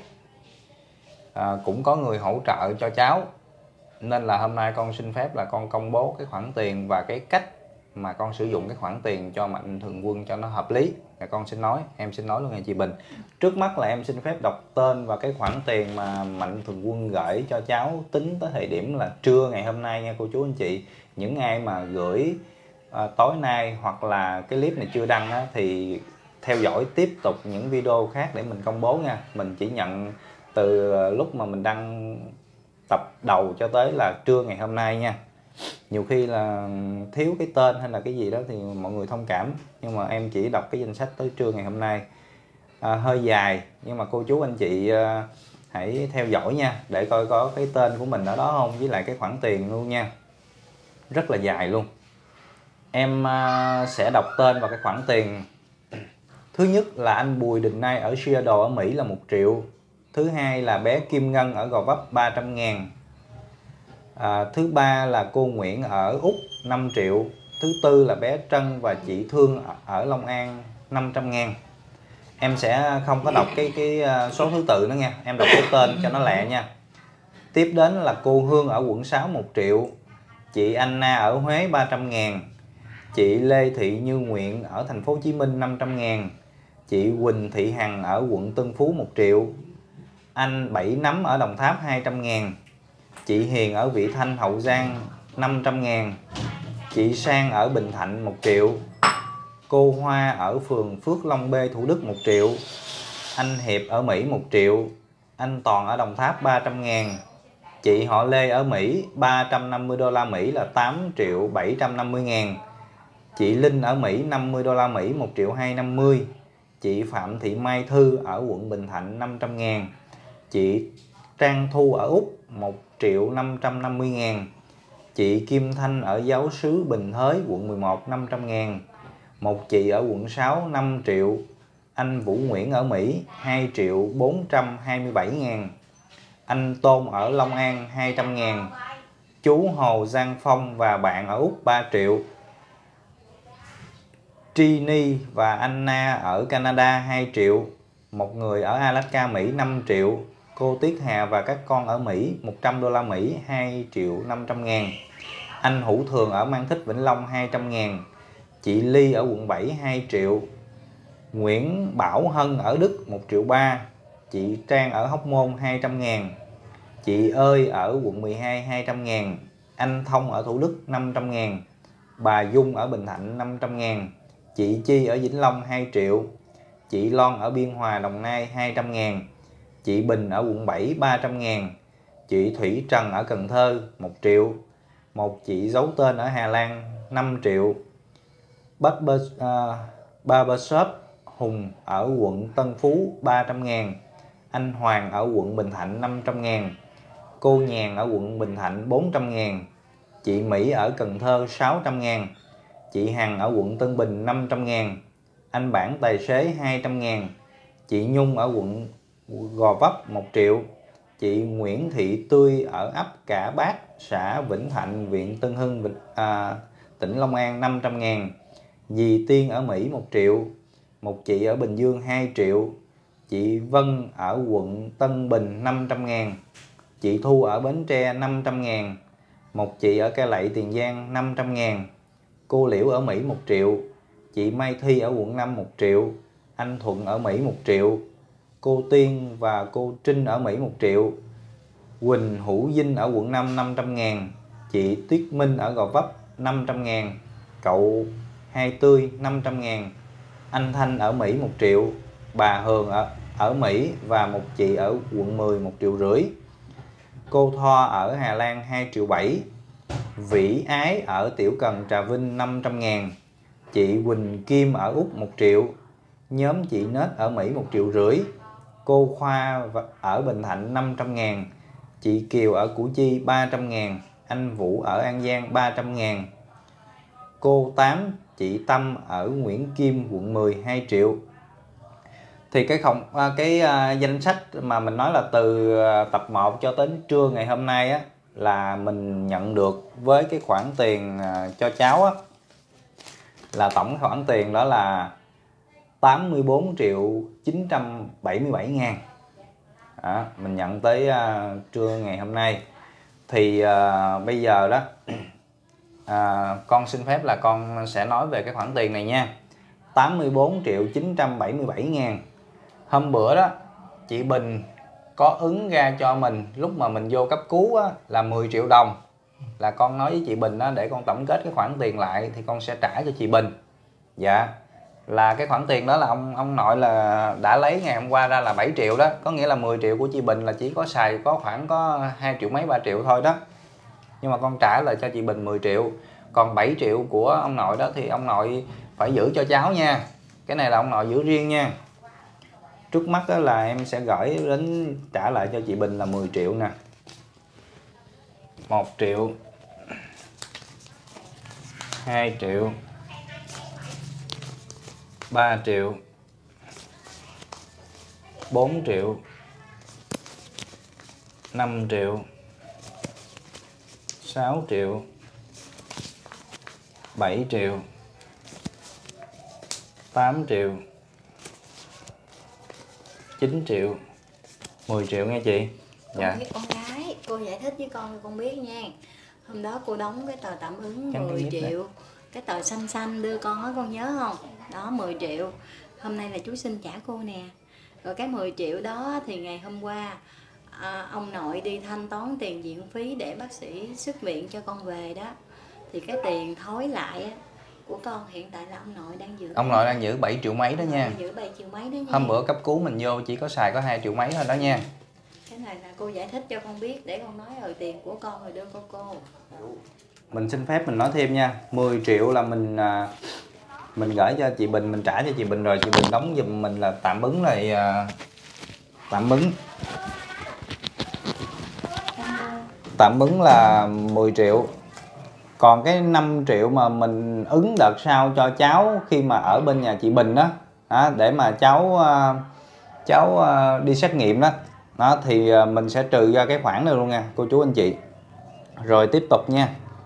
À, cũng có người hỗ trợ cho cháu, nên là hôm nay con xin phép là con công bố cái khoản tiền và cái cách mà con sử dụng cái khoản tiền cho Mạnh Thường Quân cho nó hợp lý. Là con xin nói, em xin nói luôn nha chị Bình. Trước mắt là em xin phép đọc tên và cái khoản tiền mà Mạnh Thường Quân gửi cho cháu tính tới thời điểm là trưa ngày hôm nay nha cô chú anh chị. Những ai mà gửi à, tối nay hoặc là cái clip này chưa đăng á, thì theo dõi tiếp tục những video khác để mình công bố nha. Mình chỉ nhận từ lúc mà mình đăng tập đầu cho tới là trưa ngày hôm nay nha. Nhiều khi là thiếu cái tên hay là cái gì đó thì mọi người thông cảm, nhưng mà em chỉ đọc cái danh sách tới trưa ngày hôm nay. À, hơi dài nhưng mà cô chú anh chị à, hãy theo dõi nha, để coi có cái tên của mình ở đó không, với lại cái khoản tiền luôn nha. Rất là dài luôn. Em à, sẽ đọc tên và cái khoản tiền. Thứ nhất là anh Bùi Đình Nay ở Seattle ở Mỹ là một triệu. Thứ hai là bé Kim Ngân ở Gò Vấp ba trăm ngàn. À, thứ ba là cô Nguyễn ở Úc năm triệu. Thứ tư là bé Trân và chị Thương ở Long An năm trăm ngàn. Em sẽ không có đọc cái cái số thứ tự nữa nha, em đọc cái tên cho nó lẹ nha. Tiếp đến là cô Hương ở quận sáu một triệu. Chị Anna ở Huế ba trăm ngàn. Chị Lê Thị Như Nguyện ở thành phố Hồ Chí Minh năm trăm ngàn. Chị Quỳnh Thị Hằng ở quận Tân Phú một triệu. Anh Bảy Nắm ở Đồng Tháp hai trăm ngàn. Chị Hiền ở Vị Thanh Hậu Giang năm trăm ngàn. Chị Sang ở Bình Thạnh một triệu. Cô Hoa ở phường Phước Long B, Thủ Đức một triệu. Anh Hiệp ở Mỹ một triệu. Anh Toàn ở Đồng Tháp ba trăm ngàn. Chị họ Lê ở Mỹ ba trăm năm mươi đô la Mỹ là tám triệu bảy trăm năm mươi ngàn. Chị Linh ở Mỹ năm mươi đô la Mỹ một triệu hai trăm năm mươi. Chị Phạm Thị Mai Thư ở quận Bình Thạnh năm trăm ngàn. Chị Trang Thu ở Úc một triệu năm trăm năm mươi ngàn. Chị Kim Thanh ở Giáo xứ Bình Thới quận mười một năm trăm ngàn. Một chị ở quận sáu năm triệu. Anh Vũ Nguyễn ở Mỹ hai triệu bốn trăm hai mươi bảy ngàn. Anh Tôn ở Long An hai trăm ngàn. Chú Hồ Giang Phong và bạn ở Úc ba triệu. Trini và Anna ở Canada hai triệu. Một người ở Alaska Mỹ năm triệu. Cô Tiết Hà và các con ở Mỹ một trăm đô la Mỹ hai triệu năm trăm ngàn. Anh Hữu Thường ở Mang Thích Vĩnh Long hai trăm ngàn. Chị Ly ở quận bảy hai triệu. Nguyễn Bảo Hân ở Đức một triệu ba. Chị Trang ở Hóc Môn hai trăm ngàn. Chị Ơi ở quận mười hai hai trăm ngàn. Anh Thông ở Thủ Đức năm trăm ngàn. Bà Dung ở Bình Thạnh năm trăm ngàn. Chị Chi ở Vĩnh Long hai triệu. Chị Lon ở Biên Hòa Đồng Nai hai trăm ngàn. Chị Bình ở quận bảy ba trăm ngàn. Chị Thủy Trần ở Cần Thơ một triệu. Một chị giấu tên ở Hà Lan năm triệu. Barber, uh, Barbershop Hùng ở quận Tân Phú ba trăm ngàn. Anh Hoàng ở quận Bình Thạnh năm trăm ngàn. Cô Nhàn ở quận Bình Thạnh bốn trăm ngàn. Chị Mỹ ở Cần Thơ sáu trăm ngàn. Chị Hằng ở quận Tân Bình năm trăm ngàn. Anh Bản tài xế hai trăm ngàn. Chị Nhung ở quận Gò Vấp một triệu. Chị Nguyễn Thị Tươi ở ấp Cả Bát, xã Vĩnh Thạnh, huyện Tân Hưng, Vịnh, à, tỉnh Long An năm trăm ngàn. Dì Tiên ở Mỹ một triệu. Một chị ở Bình Dương hai triệu. Chị Vân ở quận Tân Bình năm trăm ngàn. Chị Thu ở Bến Tre năm trăm ngàn. Một chị ở Cai Lậy Tiền Giang năm trăm ngàn. Cô Liễu ở Mỹ một triệu. Chị Mai Thi ở quận năm một triệu. Anh Thuận ở Mỹ một triệu. Cô Tiên và cô Trinh ở Mỹ một triệu. Quỳnh Hữu Vinh ở quận năm năm trăm ngàn. Chị Tuyết Minh ở Gò Vấp năm trăm ngàn. Cậu Hai Tươi năm trăm ngàn. Anh Thanh ở Mỹ một triệu. Bà Hường ở, ở Mỹ và một chị ở quận mười một triệu rưỡi. Cô Thoa ở Hà Lan hai triệu bảy. Vĩ Ái ở Tiểu Cần Trà Vinh năm trăm ngàn. Chị Quỳnh Kim ở Úc một triệu. Nhóm chị Nết ở Mỹ một triệu rưỡi. Cô Khoa ở Bình Thạnh năm trăm ngàn. Chị Kiều ở Củ Chi ba trăm ngàn. Anh Vũ ở An Giang ba trăm ngàn. Cô Tám, chị Tâm ở Nguyễn Kim quận mười hai triệu. Thì cái không cái uh, danh sách mà mình nói là từ uh, tập một cho đến trưa ngày hôm nay á, là mình nhận được với cái khoản tiền uh, cho cháu á, là tổng khoản tiền đó là tám mươi tư triệu chín trăm bảy mươi bảy ngàn. Đó, mình nhận tới uh, trưa ngày hôm nay. Thì uh, bây giờ đó à, con xin phép là con sẽ nói về cái khoản tiền này nha. Tám mươi tư triệu chín trăm bảy mươi bảy ngàn. Hôm bữa đó chị Bình có ứng ra cho mình lúc mà mình vô cấp cứu á, là mười triệu đồng. Là con nói với chị Bình á, để con tổng kết cái khoản tiền lại thì con sẽ trả cho chị Bình. Dạ, là cái khoản tiền đó là ông ông nội là đã lấy ngày hôm qua ra là bảy triệu đó. Có nghĩa là mười triệu của chị Bình là chỉ có xài có khoảng có hai triệu mấy ba triệu thôi đó. Nhưng mà con trả lại cho chị Bình mười triệu. Còn bảy triệu của ông nội đó thì ông nội phải giữ cho cháu nha. Cái này là ông nội giữ riêng nha. Trước mắt đó là em sẽ gửi đến trả lại cho chị Bình là mười triệu nè. một triệu. hai triệu. ba triệu. bốn triệu. năm triệu. sáu triệu. bảy triệu. tám triệu. chín triệu. mười triệu nghe chị. Con Dạ. biết con gái, cô giải thích với con con biết nha. Hôm đó cô đóng cái tờ tạm ứng Chắn mười cái triệu. cái tờ xanh xanh đưa con á, con nhớ không? Đó, mười triệu. Hôm nay là chú xin trả cô nè. Rồi cái mười triệu đó thì ngày hôm qua à, ông nội đi thanh toán tiền viện phí để bác sĩ xuất viện cho con về đó. Thì cái tiền thối lại á, của con hiện tại là ông nội đang giữ. Ông nội đang giữ bảy triệu mấy đó nha. Giữ bảy triệu mấy đó nha. Hôm bữa cấp cứu mình vô chỉ có xài có hai triệu mấy thôi đó nha. Cái này là cô giải thích cho con biết để con nói rồi tiền của con rồi đưa cô cô. Mình xin phép mình nói thêm nha, mười triệu là mình mình gửi cho chị Bình, mình trả cho chị Bình rồi, chị Bình đóng giùm mình là tạm ứng lại tạm ứng. Tạm ứng là mười triệu. Còn cái năm triệu mà mình ứng đợt sau cho cháu khi mà ở bên nhà chị Bình đó, đó để mà cháu cháu đi xét nghiệm đó, đó thì mình sẽ trừ ra cái khoản này luôn nha cô chú anh chị. Rồi tiếp tục nha.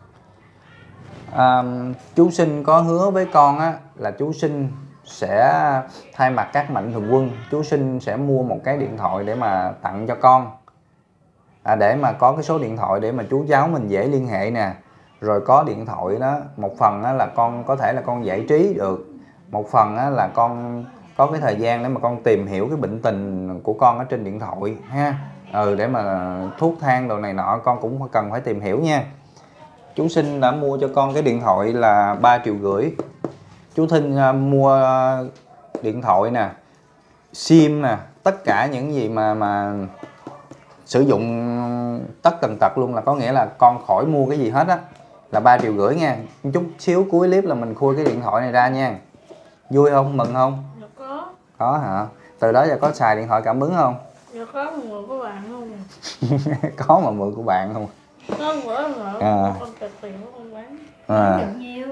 À, chú Sinh có hứa với con á, là chú Sinh sẽ thay mặt các mạnh thường quân, chú Sinh sẽ mua một cái điện thoại để mà tặng cho con, à, để mà có cái số điện thoại để mà chú cháu mình dễ liên hệ nè. Rồi có điện thoại đó, một phần á, là con có thể là con giải trí được, một phần á, là con có cái thời gian để mà con tìm hiểu cái bệnh tình của con ở trên điện thoại ha. Ừ, để mà thuốc thang đồ này nọ con cũng cần phải tìm hiểu nha. Chú Sinh đã mua cho con cái điện thoại là ba triệu rưỡi. Chú Thinh uh, mua điện thoại nè, sim nè, tất cả những gì mà mà sử dụng tất tần tật luôn, là có nghĩa là con khỏi mua cái gì hết á, là ba triệu rưỡi nha. Chút xíu cuối clip là mình khui cái điện thoại này ra nha. Vui không? Mừng không? Dạ có. Có hả? Từ đó giờ có xài điện thoại cảm ứng không? Dạ có, mà mượn của bạn không? Có mà mượn của bạn không? Có bữa rồi à. Con kẹt tiền của con bán. À. À. Bán được nhiêu?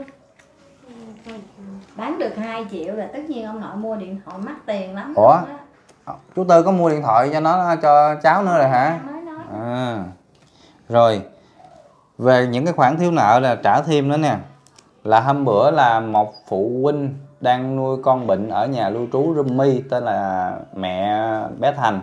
Bán được hai triệu là tất nhiên ông nội mua điện thoại mắc tiền lắm. Ủa? Chú Tư có mua điện thoại cho nó cho cháu nữa rồi hả? Nói nói. À. Rồi về những cái khoản thiếu nợ là trả thêm nữa nè. Là hôm bữa là một phụ huynh đang nuôi con bệnh ở nhà lưu trú Rumi tên là mẹ bé Thành.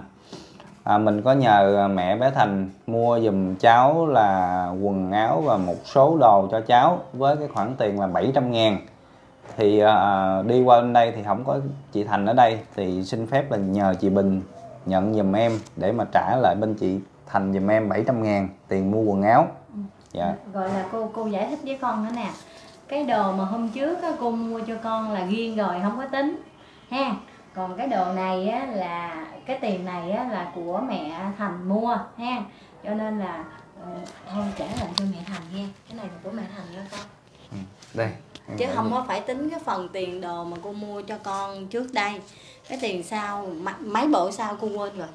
À, mình có nhờ mẹ bé Thành mua giùm cháu là quần áo và một số đồ cho cháu với cái khoản tiền là bảy trăm ngàn. Thì à, đi qua bên đây thì không có chị Thành ở đây, thì xin phép là nhờ chị Bình nhận giùm em để mà trả lại bên chị Thành giùm em bảy trăm ngàn tiền mua quần áo. Dạ. Gọi là cô cô giải thích với con nữa nè. Cái đồ mà hôm trước á, cô mua cho con là riêng rồi không có tính ha. Còn cái đồ này á, là cái tiền này á, là của mẹ Thành mua ha. Cho nên là uh, thôi trả lại cho mẹ Thành nha. Cái này là của mẹ Thành nha con. Ừ, đây. Chứ không có phải tính cái phần tiền đồ mà cô mua cho con trước đây. Cái tiền sau, mấy bộ sau cô quên rồi.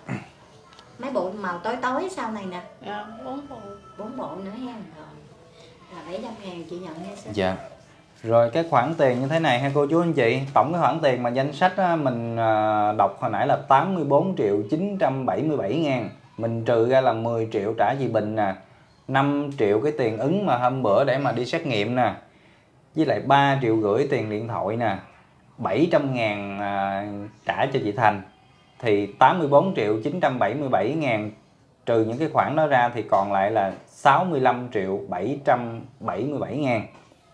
Mấy bộ màu tối tối sau này nè. Dạ, bốn bộ. Bốn bộ nữa ha. Rồi. Là bảy trăm ngàn chị nhận nha. Dạ. Rồi cái khoản tiền như thế này ha cô chú anh chị. Tổng cái khoản tiền mà danh sách á, mình đọc hồi nãy là tám mươi bốn triệu chín trăm bảy mươi bảy ngàn. Mình trừ ra là mười triệu trả chị Bình nè, năm triệu cái tiền ứng mà hôm bữa để mà đi xét nghiệm nè, với lại ba triệu rưỡi tiền điện thoại nè, bảy trăm ngàn à, trả cho chị Thành. Thì tám mươi bốn triệu chín trăm bảy mươi bảy ngàn trừ những cái khoản đó ra thì còn lại là sáu mươi lăm triệu bảy trăm bảy mươi bảy ngàn.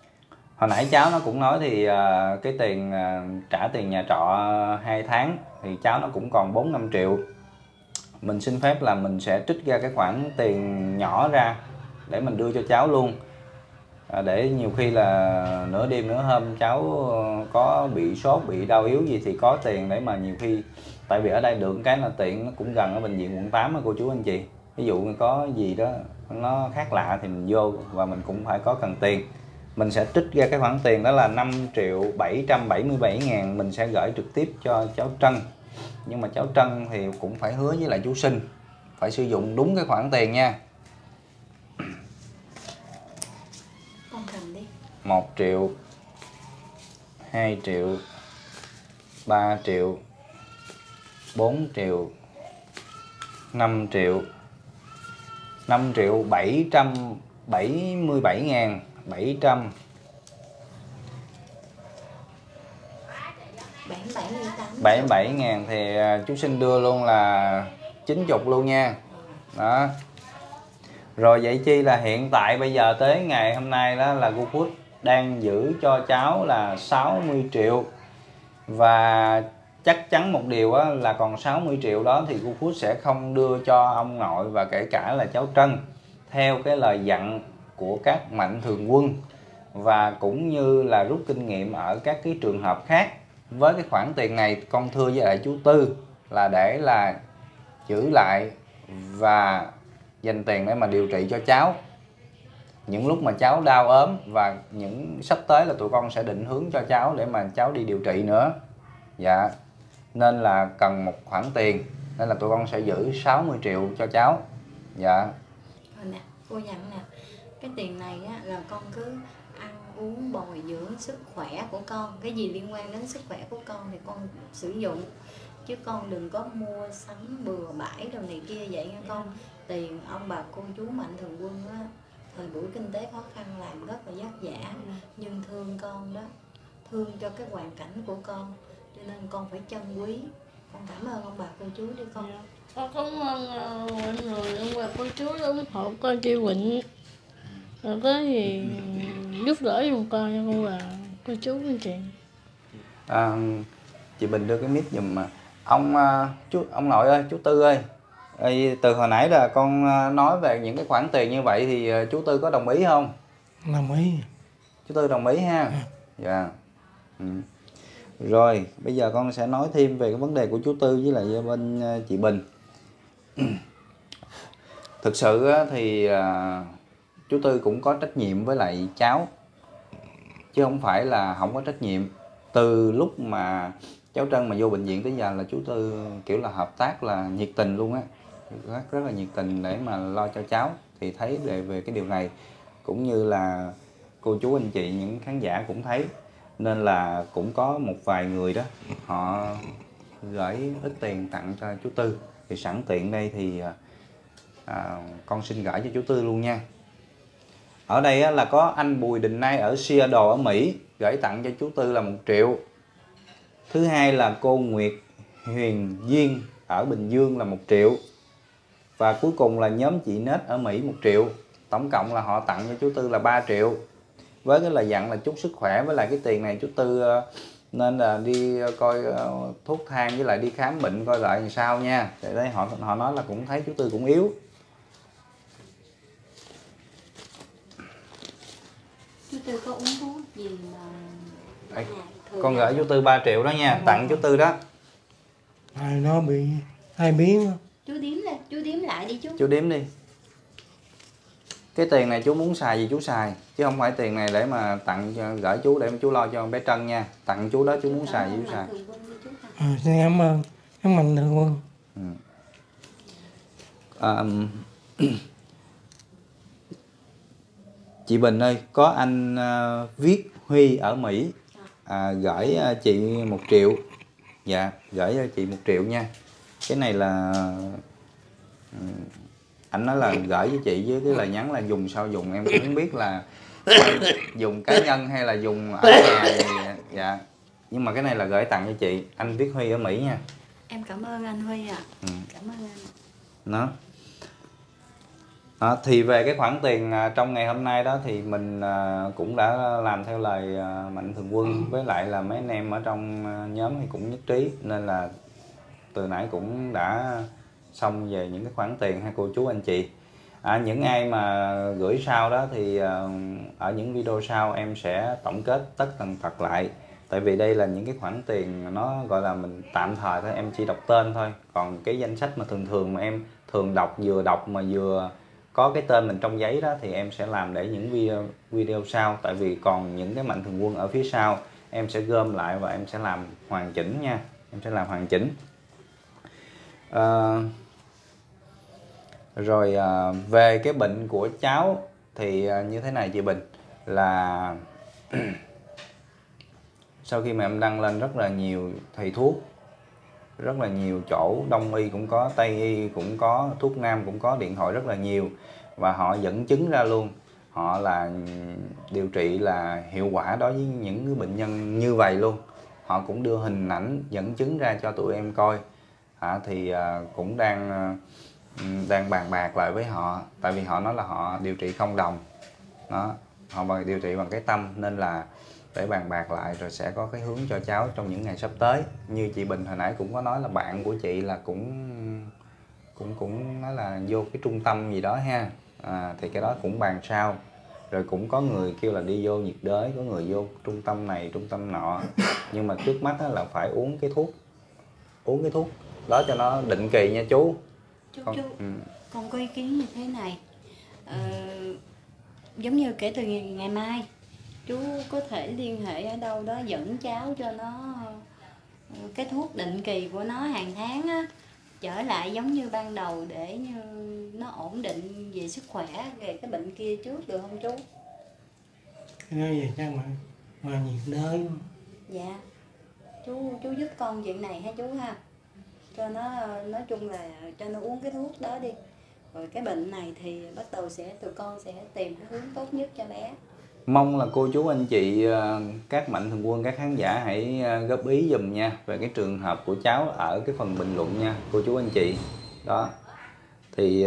Hồi nãy cháu nó cũng nói thì uh, cái tiền uh, trả tiền nhà trọ hai tháng thì cháu nó cũng còn bốn năm triệu. Mình xin phép là mình sẽ trích ra cái khoản tiền nhỏ ra để mình đưa cho cháu luôn. À, để nhiều khi là nửa đêm nửa hôm cháu có bị sốt, bị đau yếu gì thì có tiền để mà nhiều khi, tại vì ở đây được cái là tiện, nó cũng gần ở bệnh viện quận tám á cô chú anh chị. Ví dụ có gì đó nó khác lạ thì mình vô và mình cũng phải có cần tiền. Mình sẽ trích ra cái khoản tiền đó là năm triệu bảy trăm bảy mươi bảy ngàn, mình sẽ gửi trực tiếp cho cháu Trân. Nhưng mà cháu Trân thì cũng phải hứa với lại chú Sinh phải sử dụng đúng cái khoản tiền nha. Con cầm đi. một triệu, hai triệu, ba triệu, bốn triệu, năm triệu, năm triệu bảy trăm bảy mươi bảy ngàn bảy trăm. bảy mươi bảy ngàn thì chú Sinh đưa luôn là chín mươi luôn nha. Đó. Rồi vậy chi là hiện tại bây giờ tới ngày hôm nay đó là GoFood đang giữ cho cháu là sáu mươi triệu. Và chắc chắn một điều á, là còn sáu mươi triệu đó thì cô Phước sẽ không đưa cho ông nội và kể cả là cháu Trân, theo cái lời dặn của các mạnh thường quân, và cũng như là rút kinh nghiệm ở các cái trường hợp khác. Với cái khoản tiền này con thưa với lại chú Tư là để là giữ lại và dành tiền để mà điều trị cho cháu những lúc mà cháu đau ốm, và những sắp tới là tụi con sẽ định hướng cho cháu để mà cháu đi điều trị nữa. Dạ, nên là cần một khoản tiền, nên là tụi con sẽ giữ sáu mươi triệu cho cháu. Dạ. Rồi nè, cô dặn nè, cái tiền này á, là con cứ ăn uống bồi dưỡng sức khỏe của con, cái gì liên quan đến sức khỏe của con thì con sử dụng, chứ con đừng có mua sắm bừa bãi đồ này kia vậy nha con. Tiền ông bà cô chú mạnh thường quân á, thời buổi kinh tế khó khăn làm rất là vất vả, nhưng thương con đó, thương cho cái hoàn cảnh của con, cho nên con phải trân quý. Con cảm ơn ông bà cô chú đi con. Con cảm ơn mọi người, ông bà cô chú ủng hộ con chị Quỳnh. Rồi có gì giúp đỡ giùm con nha ông bà cô chú anh chị. À, chị Bình đưa cái mic giùm mà. Ông chú ông nội ơi, chú Tư ơi. Ê, từ hồi nãy là con nói về những cái khoản tiền như vậy thì chú Tư có đồng ý không? Đồng ý. Chú Tư đồng ý ha. Dạ. Ừ. Rồi bây giờ con sẽ nói thêm về cái vấn đề của chú Tư với lại bên chị Bình. Thực sự thì chú Tư cũng có trách nhiệm với lại cháu, chứ không phải là không có trách nhiệm. Từ lúc mà cháu Trân mà vô bệnh viện tới giờ là chú Tư kiểu là hợp tác là nhiệt tình luôn á, rất, rất là nhiệt tình để mà lo cho cháu. Thì thấy về về cái điều này, cũng như là cô chú anh chị những khán giả cũng thấy, nên là cũng có một vài người đó họ gửi ít tiền tặng cho chú Tư. Thì sẵn tiện đây thì à, con xin gửi cho chú Tư luôn nha. Ở đây á, là có anh Bùi Đình Nay ở Seattle ở Mỹ gửi tặng cho chú Tư là một triệu. Thứ hai là cô Nguyệt Huyền Duyên ở Bình Dương là một triệu. Và cuối cùng là nhóm chị Nết ở Mỹ một triệu. Tổng cộng là họ tặng cho chú Tư là ba triệu. Với cái lời dặn là chúc sức khỏe, với lại cái tiền này chú Tư nên là đi coi thuốc thang với lại đi khám bệnh coi lại làm sao nha. Tại đây họ họ nói là cũng thấy chú Tư cũng yếu. Chú Tư có uống thuốc gì mà Đây, con gửi chú Tư ba triệu đó nha, tặng chú Tư đó. Ai nó bị ai biến. Chú đếm lên, chú đếm lại đi chú. Chú đếm đi. Cái tiền này chú muốn xài gì chú xài, chứ không phải tiền này để mà tặng cho, gửi chú để mà chú lo cho bé Trân nha. Tặng chú đó chú muốn xài gì chú xài. À, xin cảm ơn các mạnh thường quân. Ừ. À, chị Bình ơi, có anh uh, Viết Huy ở Mỹ à, gửi uh, chị một triệu. Dạ, gửi cho chị một triệu nha. Cái này là uh, anh nói là gửi với chị với cái lời nhắn là dùng sao dùng, em cũng không biết là dùng cá nhân hay là dùng ở nhà gì. Dạ, nhưng mà cái này là gửi tặng cho chị, anh Viết Huy ở Mỹ nha. Em cảm ơn anh Huy ạ. À. Ừ. Cảm ơn anh. Đó. Đó, thì về cái khoản tiền trong ngày hôm nay đó thì mình cũng đã làm theo lời mạnh thường quân, với lại là mấy anh em ở trong nhóm thì cũng nhất trí, nên là từ nãy cũng đã xong về những cái khoản tiền hay cô chú anh chị. À, những ai mà gửi sau đó thì ở những video sau em sẽ tổng kết tất tần tật lại. Tại vì đây là những cái khoản tiền nó gọi là mình tạm thời thôi, em chỉ đọc tên thôi. Còn cái danh sách mà thường thường mà em thường đọc, vừa đọc mà vừa có cái tên mình trong giấy đó thì em sẽ làm để những video video sau. Tại vì còn những cái mạnh thường quân ở phía sau em sẽ gom lại và em sẽ làm hoàn chỉnh nha. Em sẽ làm hoàn chỉnh. À, rồi à, về cái bệnh của cháu thì à, như thế này chị Bình, là sau khi mà em đăng lên rất là nhiều thầy thuốc, rất là nhiều chỗ, Đông y cũng có, Tây y cũng có, thuốc nam cũng có, điện thoại rất là nhiều, và họ dẫn chứng ra luôn, họ là điều trị là hiệu quả đối với những cái bệnh nhân như vậy luôn. Họ cũng đưa hình ảnh dẫn chứng ra cho tụi em coi. À, thì à, cũng đang à, đang bàn bạc lại với họ, tại vì họ nói là họ điều trị không đồng đó, họ bằng điều trị bằng cái tâm, nên là để bàn bạc lại rồi sẽ có cái hướng cho cháu trong những ngày sắp tới. Như chị Bình hồi nãy cũng có nói là bạn của chị là cũng cũng cũng nói là vô cái trung tâm gì đó ha, à, thì cái đó cũng bàn sau. Rồi cũng có người kêu là đi vô nhiệt đới, có người vô trung tâm này trung tâm nọ, nhưng mà trước mắt là phải uống cái thuốc uống cái thuốc đó cho nó định kỳ nha chú. Chú Con, chú ừ. con có ý kiến như thế này, ờ, giống như kể từ ngày mai chú có thể liên hệ ở đâu đó dẫn cháu cho nó cái thuốc định kỳ của nó hàng tháng á, trở lại giống như ban đầu để như nó ổn định về sức khỏe về cái bệnh kia trước, được không chú? Cái nói về chắc mà mà nhiệt đới. Dạ, chú chú giúp con chuyện này ha chú ha, cho nó nói chung là cho nó uống cái thuốc đó đi, rồi cái bệnh này thì bắt đầu sẽ tụi con sẽ tìm cái hướng tốt nhất cho bé. Mong là cô chú anh chị, các mạnh thường quân, các khán giả hãy góp ý dùm nha về cái trường hợp của cháu ở cái phần bình luận nha cô chú anh chị. Đó thì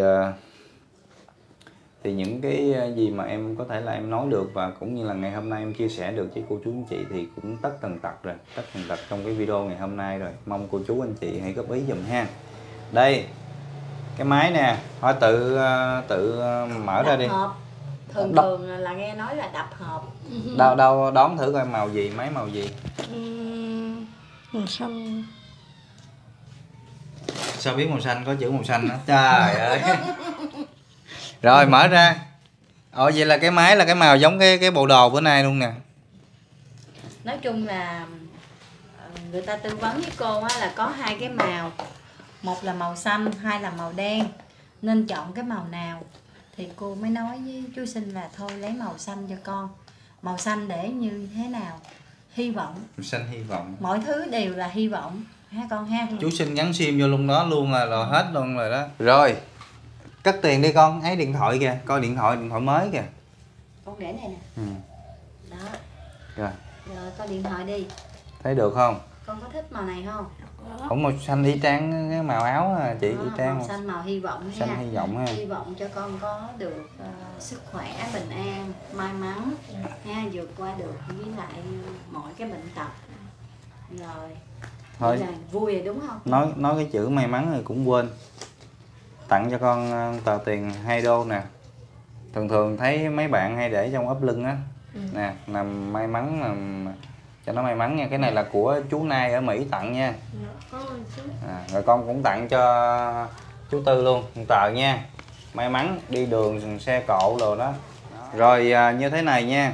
thì những cái gì mà em có thể là em nói được và cũng như là ngày hôm nay em chia sẻ được với cô chú anh chị thì cũng tất tần tật rồi, tất tần tật trong cái video ngày hôm nay rồi. Mong cô chú anh chị hãy góp ý dùm ha. Đây cái máy nè, thôi tự tự mở đập ra đi. Hộp. Thường Đập. thường là nghe nói là đập hộp. Đâu đâu đón thử coi màu gì, máy màu gì. Màu xanh. Sao biết màu xanh, có chữ màu xanh đó. Trời ơi. Rồi mở ra. Ồ vậy là cái máy là cái màu giống cái cái bộ đồ bữa nay luôn nè. Nói chung là người ta tư vấn với cô á, là có hai cái màu, một là màu xanh, hai là màu đen, nên chọn cái màu nào. Thì cô mới nói với chú Sinh là thôi lấy màu xanh cho con. Màu xanh để như thế nào? Hy vọng. Màu xanh hy vọng. Mọi thứ đều là hy vọng ha con ha. Chú Sinh gắn sim vô luôn đó luôn là, là hết luôn rồi đó. Rồi cất tiền đi con, ấy điện thoại kìa, coi điện thoại điện thoại mới kìa. Con để này nè. Ừ. Đó. Rồi. Rồi coi điện thoại đi. Thấy được không? Con có thích màu này không? Không, màu xanh y chang cái màu áo à, chị. Đó, y chang màu xanh màu hy vọng ha. Xanh hy vọng ha. Hy vọng cho con có được uh, sức khỏe, bình an, may mắn ha, vượt qua được với lại mọi cái bệnh tật. Rồi. Thôi. Là vui rồi đúng không? Nói nói cái chữ may mắn rồi cũng quên. Tặng cho con tờ tiền hai đô nè. Thường thường thấy mấy bạn hay để trong ốp lưng á. Ừ. Nè, nằm may mắn mà cho nó may mắn nha. Cái này là của chú Nai ở Mỹ tặng nha. À, rồi con cũng tặng cho chú Tư luôn một tờ nha. May mắn đi đường xe cộ rồi đó. Rồi à, như thế này nha.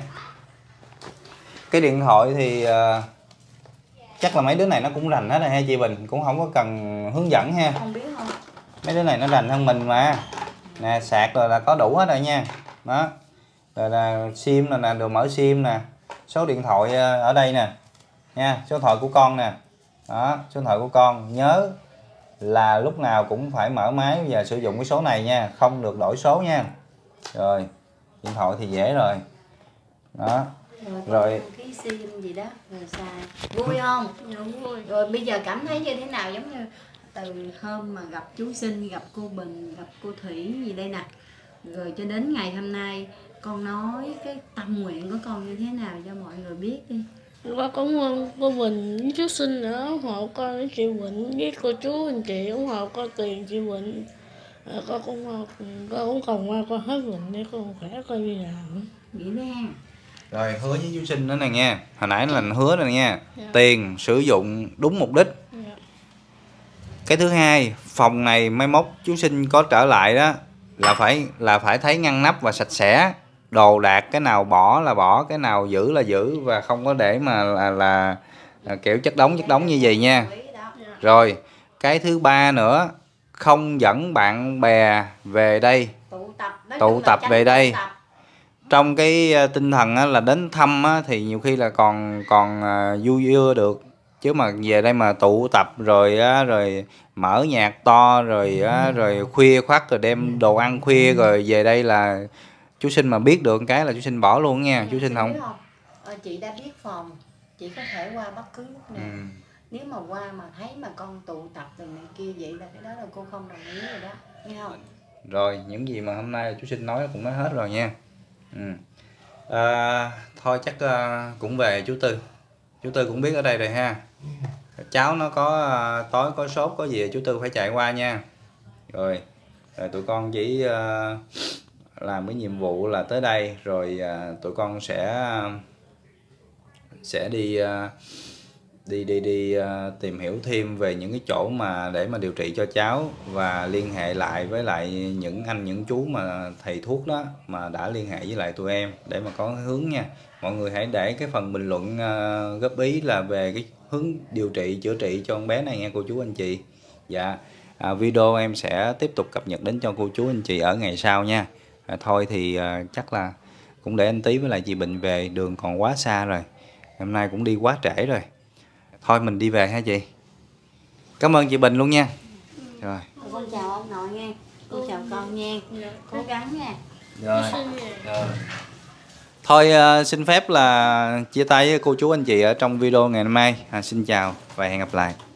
Cái điện thoại thì à, chắc là mấy đứa này nó cũng rành hết rồi ha chị Bình, cũng không có cần hướng dẫn ha. Không biết không? Mấy đứa này nó rành hơn mình mà. Nè, sạc rồi là có đủ hết rồi nha. Đó. Rồi là sim rồi nè, đồ mở sim nè. Số điện thoại ở đây nè. Nha, số điện thoại của con nè. Đó, số điện thoại của con. Nhớ là lúc nào cũng phải mở máy và sử dụng cái số này nha, không được đổi số nha. Rồi, điện thoại thì dễ rồi. Đó. Rồi, rồi cái sim gì đó rồi xài vui không? Vui. Rồi bây giờ cảm thấy như thế nào, giống như từ hôm mà gặp chú Sinh, gặp cô Bình, gặp cô Thủy gì đây nè, rồi cho đến ngày hôm nay con nói cái tâm nguyện của con như thế nào cho mọi người biết đi. Con cảm ơn cô Bình với chú Sinh nữa ủng hộ con với chị Quỳnh với cô chú anh chị ủng hộ con tiền chị Quỳnh. Con cũng con cũng cầu qua con hết bệnh để con khỏe con đi làm. Vậy nè. Rồi hứa với chú Sinh nữa nè nha. Hồi nãy là hứa rồi nha. Dạ. Tiền sử dụng đúng mục đích. Dạ. Cái thứ hai, phòng này mai mốt chú Sinh có trở lại đó là phải là phải thấy ngăn nắp và sạch sẽ. Đồ đạc cái nào bỏ là bỏ, cái nào giữ là giữ, và không có để mà là, là, là kiểu chất đống chất đống như vậy nha. Rồi cái thứ ba nữa, không dẫn bạn bè về đây, tụ tập, tụ tập về đây. Tập. Trong cái tinh thần là đến thăm thì nhiều khi là còn còn vui vui được, chứ mà về đây mà tụ tập rồi rồi mở nhạc to rồi rồi khuya khoắt rồi đem đồ ăn khuya rồi về đây là chú Sinh mà biết được cái là chú Sinh bỏ luôn nha. Chú Sinh không, không? Ờ, chị đã biết phòng, chị có thể qua bất cứ lúc nào. Ừ. Nếu mà qua mà thấy mà con tụ tập rồi này kia vậy là cái đó là cô không đồng ý rồi đó, nghe không? Rồi những gì mà hôm nay chú Sinh nói cũng nói hết rồi nha. Ừ. À, thôi chắc uh, cũng về chú Tư. Chú Tư cũng biết ở đây rồi ha. Cháu nó có uh, tối có sốt có gì chú Tư phải chạy qua nha. Rồi, rồi tụi con chỉ uh, làm cái nhiệm vụ là tới đây rồi uh, tụi con sẽ uh, sẽ đi uh, đi đi đi uh, tìm hiểu thêm về những cái chỗ mà để mà điều trị cho cháu, và liên hệ lại với lại những anh những chú mà thầy thuốc đó mà đã liên hệ với lại tụi em để mà có hướng nha. Mọi người hãy để cái phần bình luận uh, góp ý là về cái hướng điều trị chữa trị cho con bé này nha cô chú anh chị. Dạ, à, video em sẽ tiếp tục cập nhật đến cho cô chú anh chị ở ngày sau nha. À, thôi thì uh, chắc là cũng để anh Tí với lại chị Bình về, đường còn quá xa rồi, hôm nay cũng đi quá trễ rồi. Thôi mình đi về ha chị. Cảm ơn chị Bình luôn nha. Rồi. Con chào ông nội nha. Con chào con nha. Cố gắng nha. Rồi. Rồi. Thôi uh, xin phép là chia tay với cô chú anh chị ở trong video ngày hôm nay. À, xin chào và hẹn gặp lại.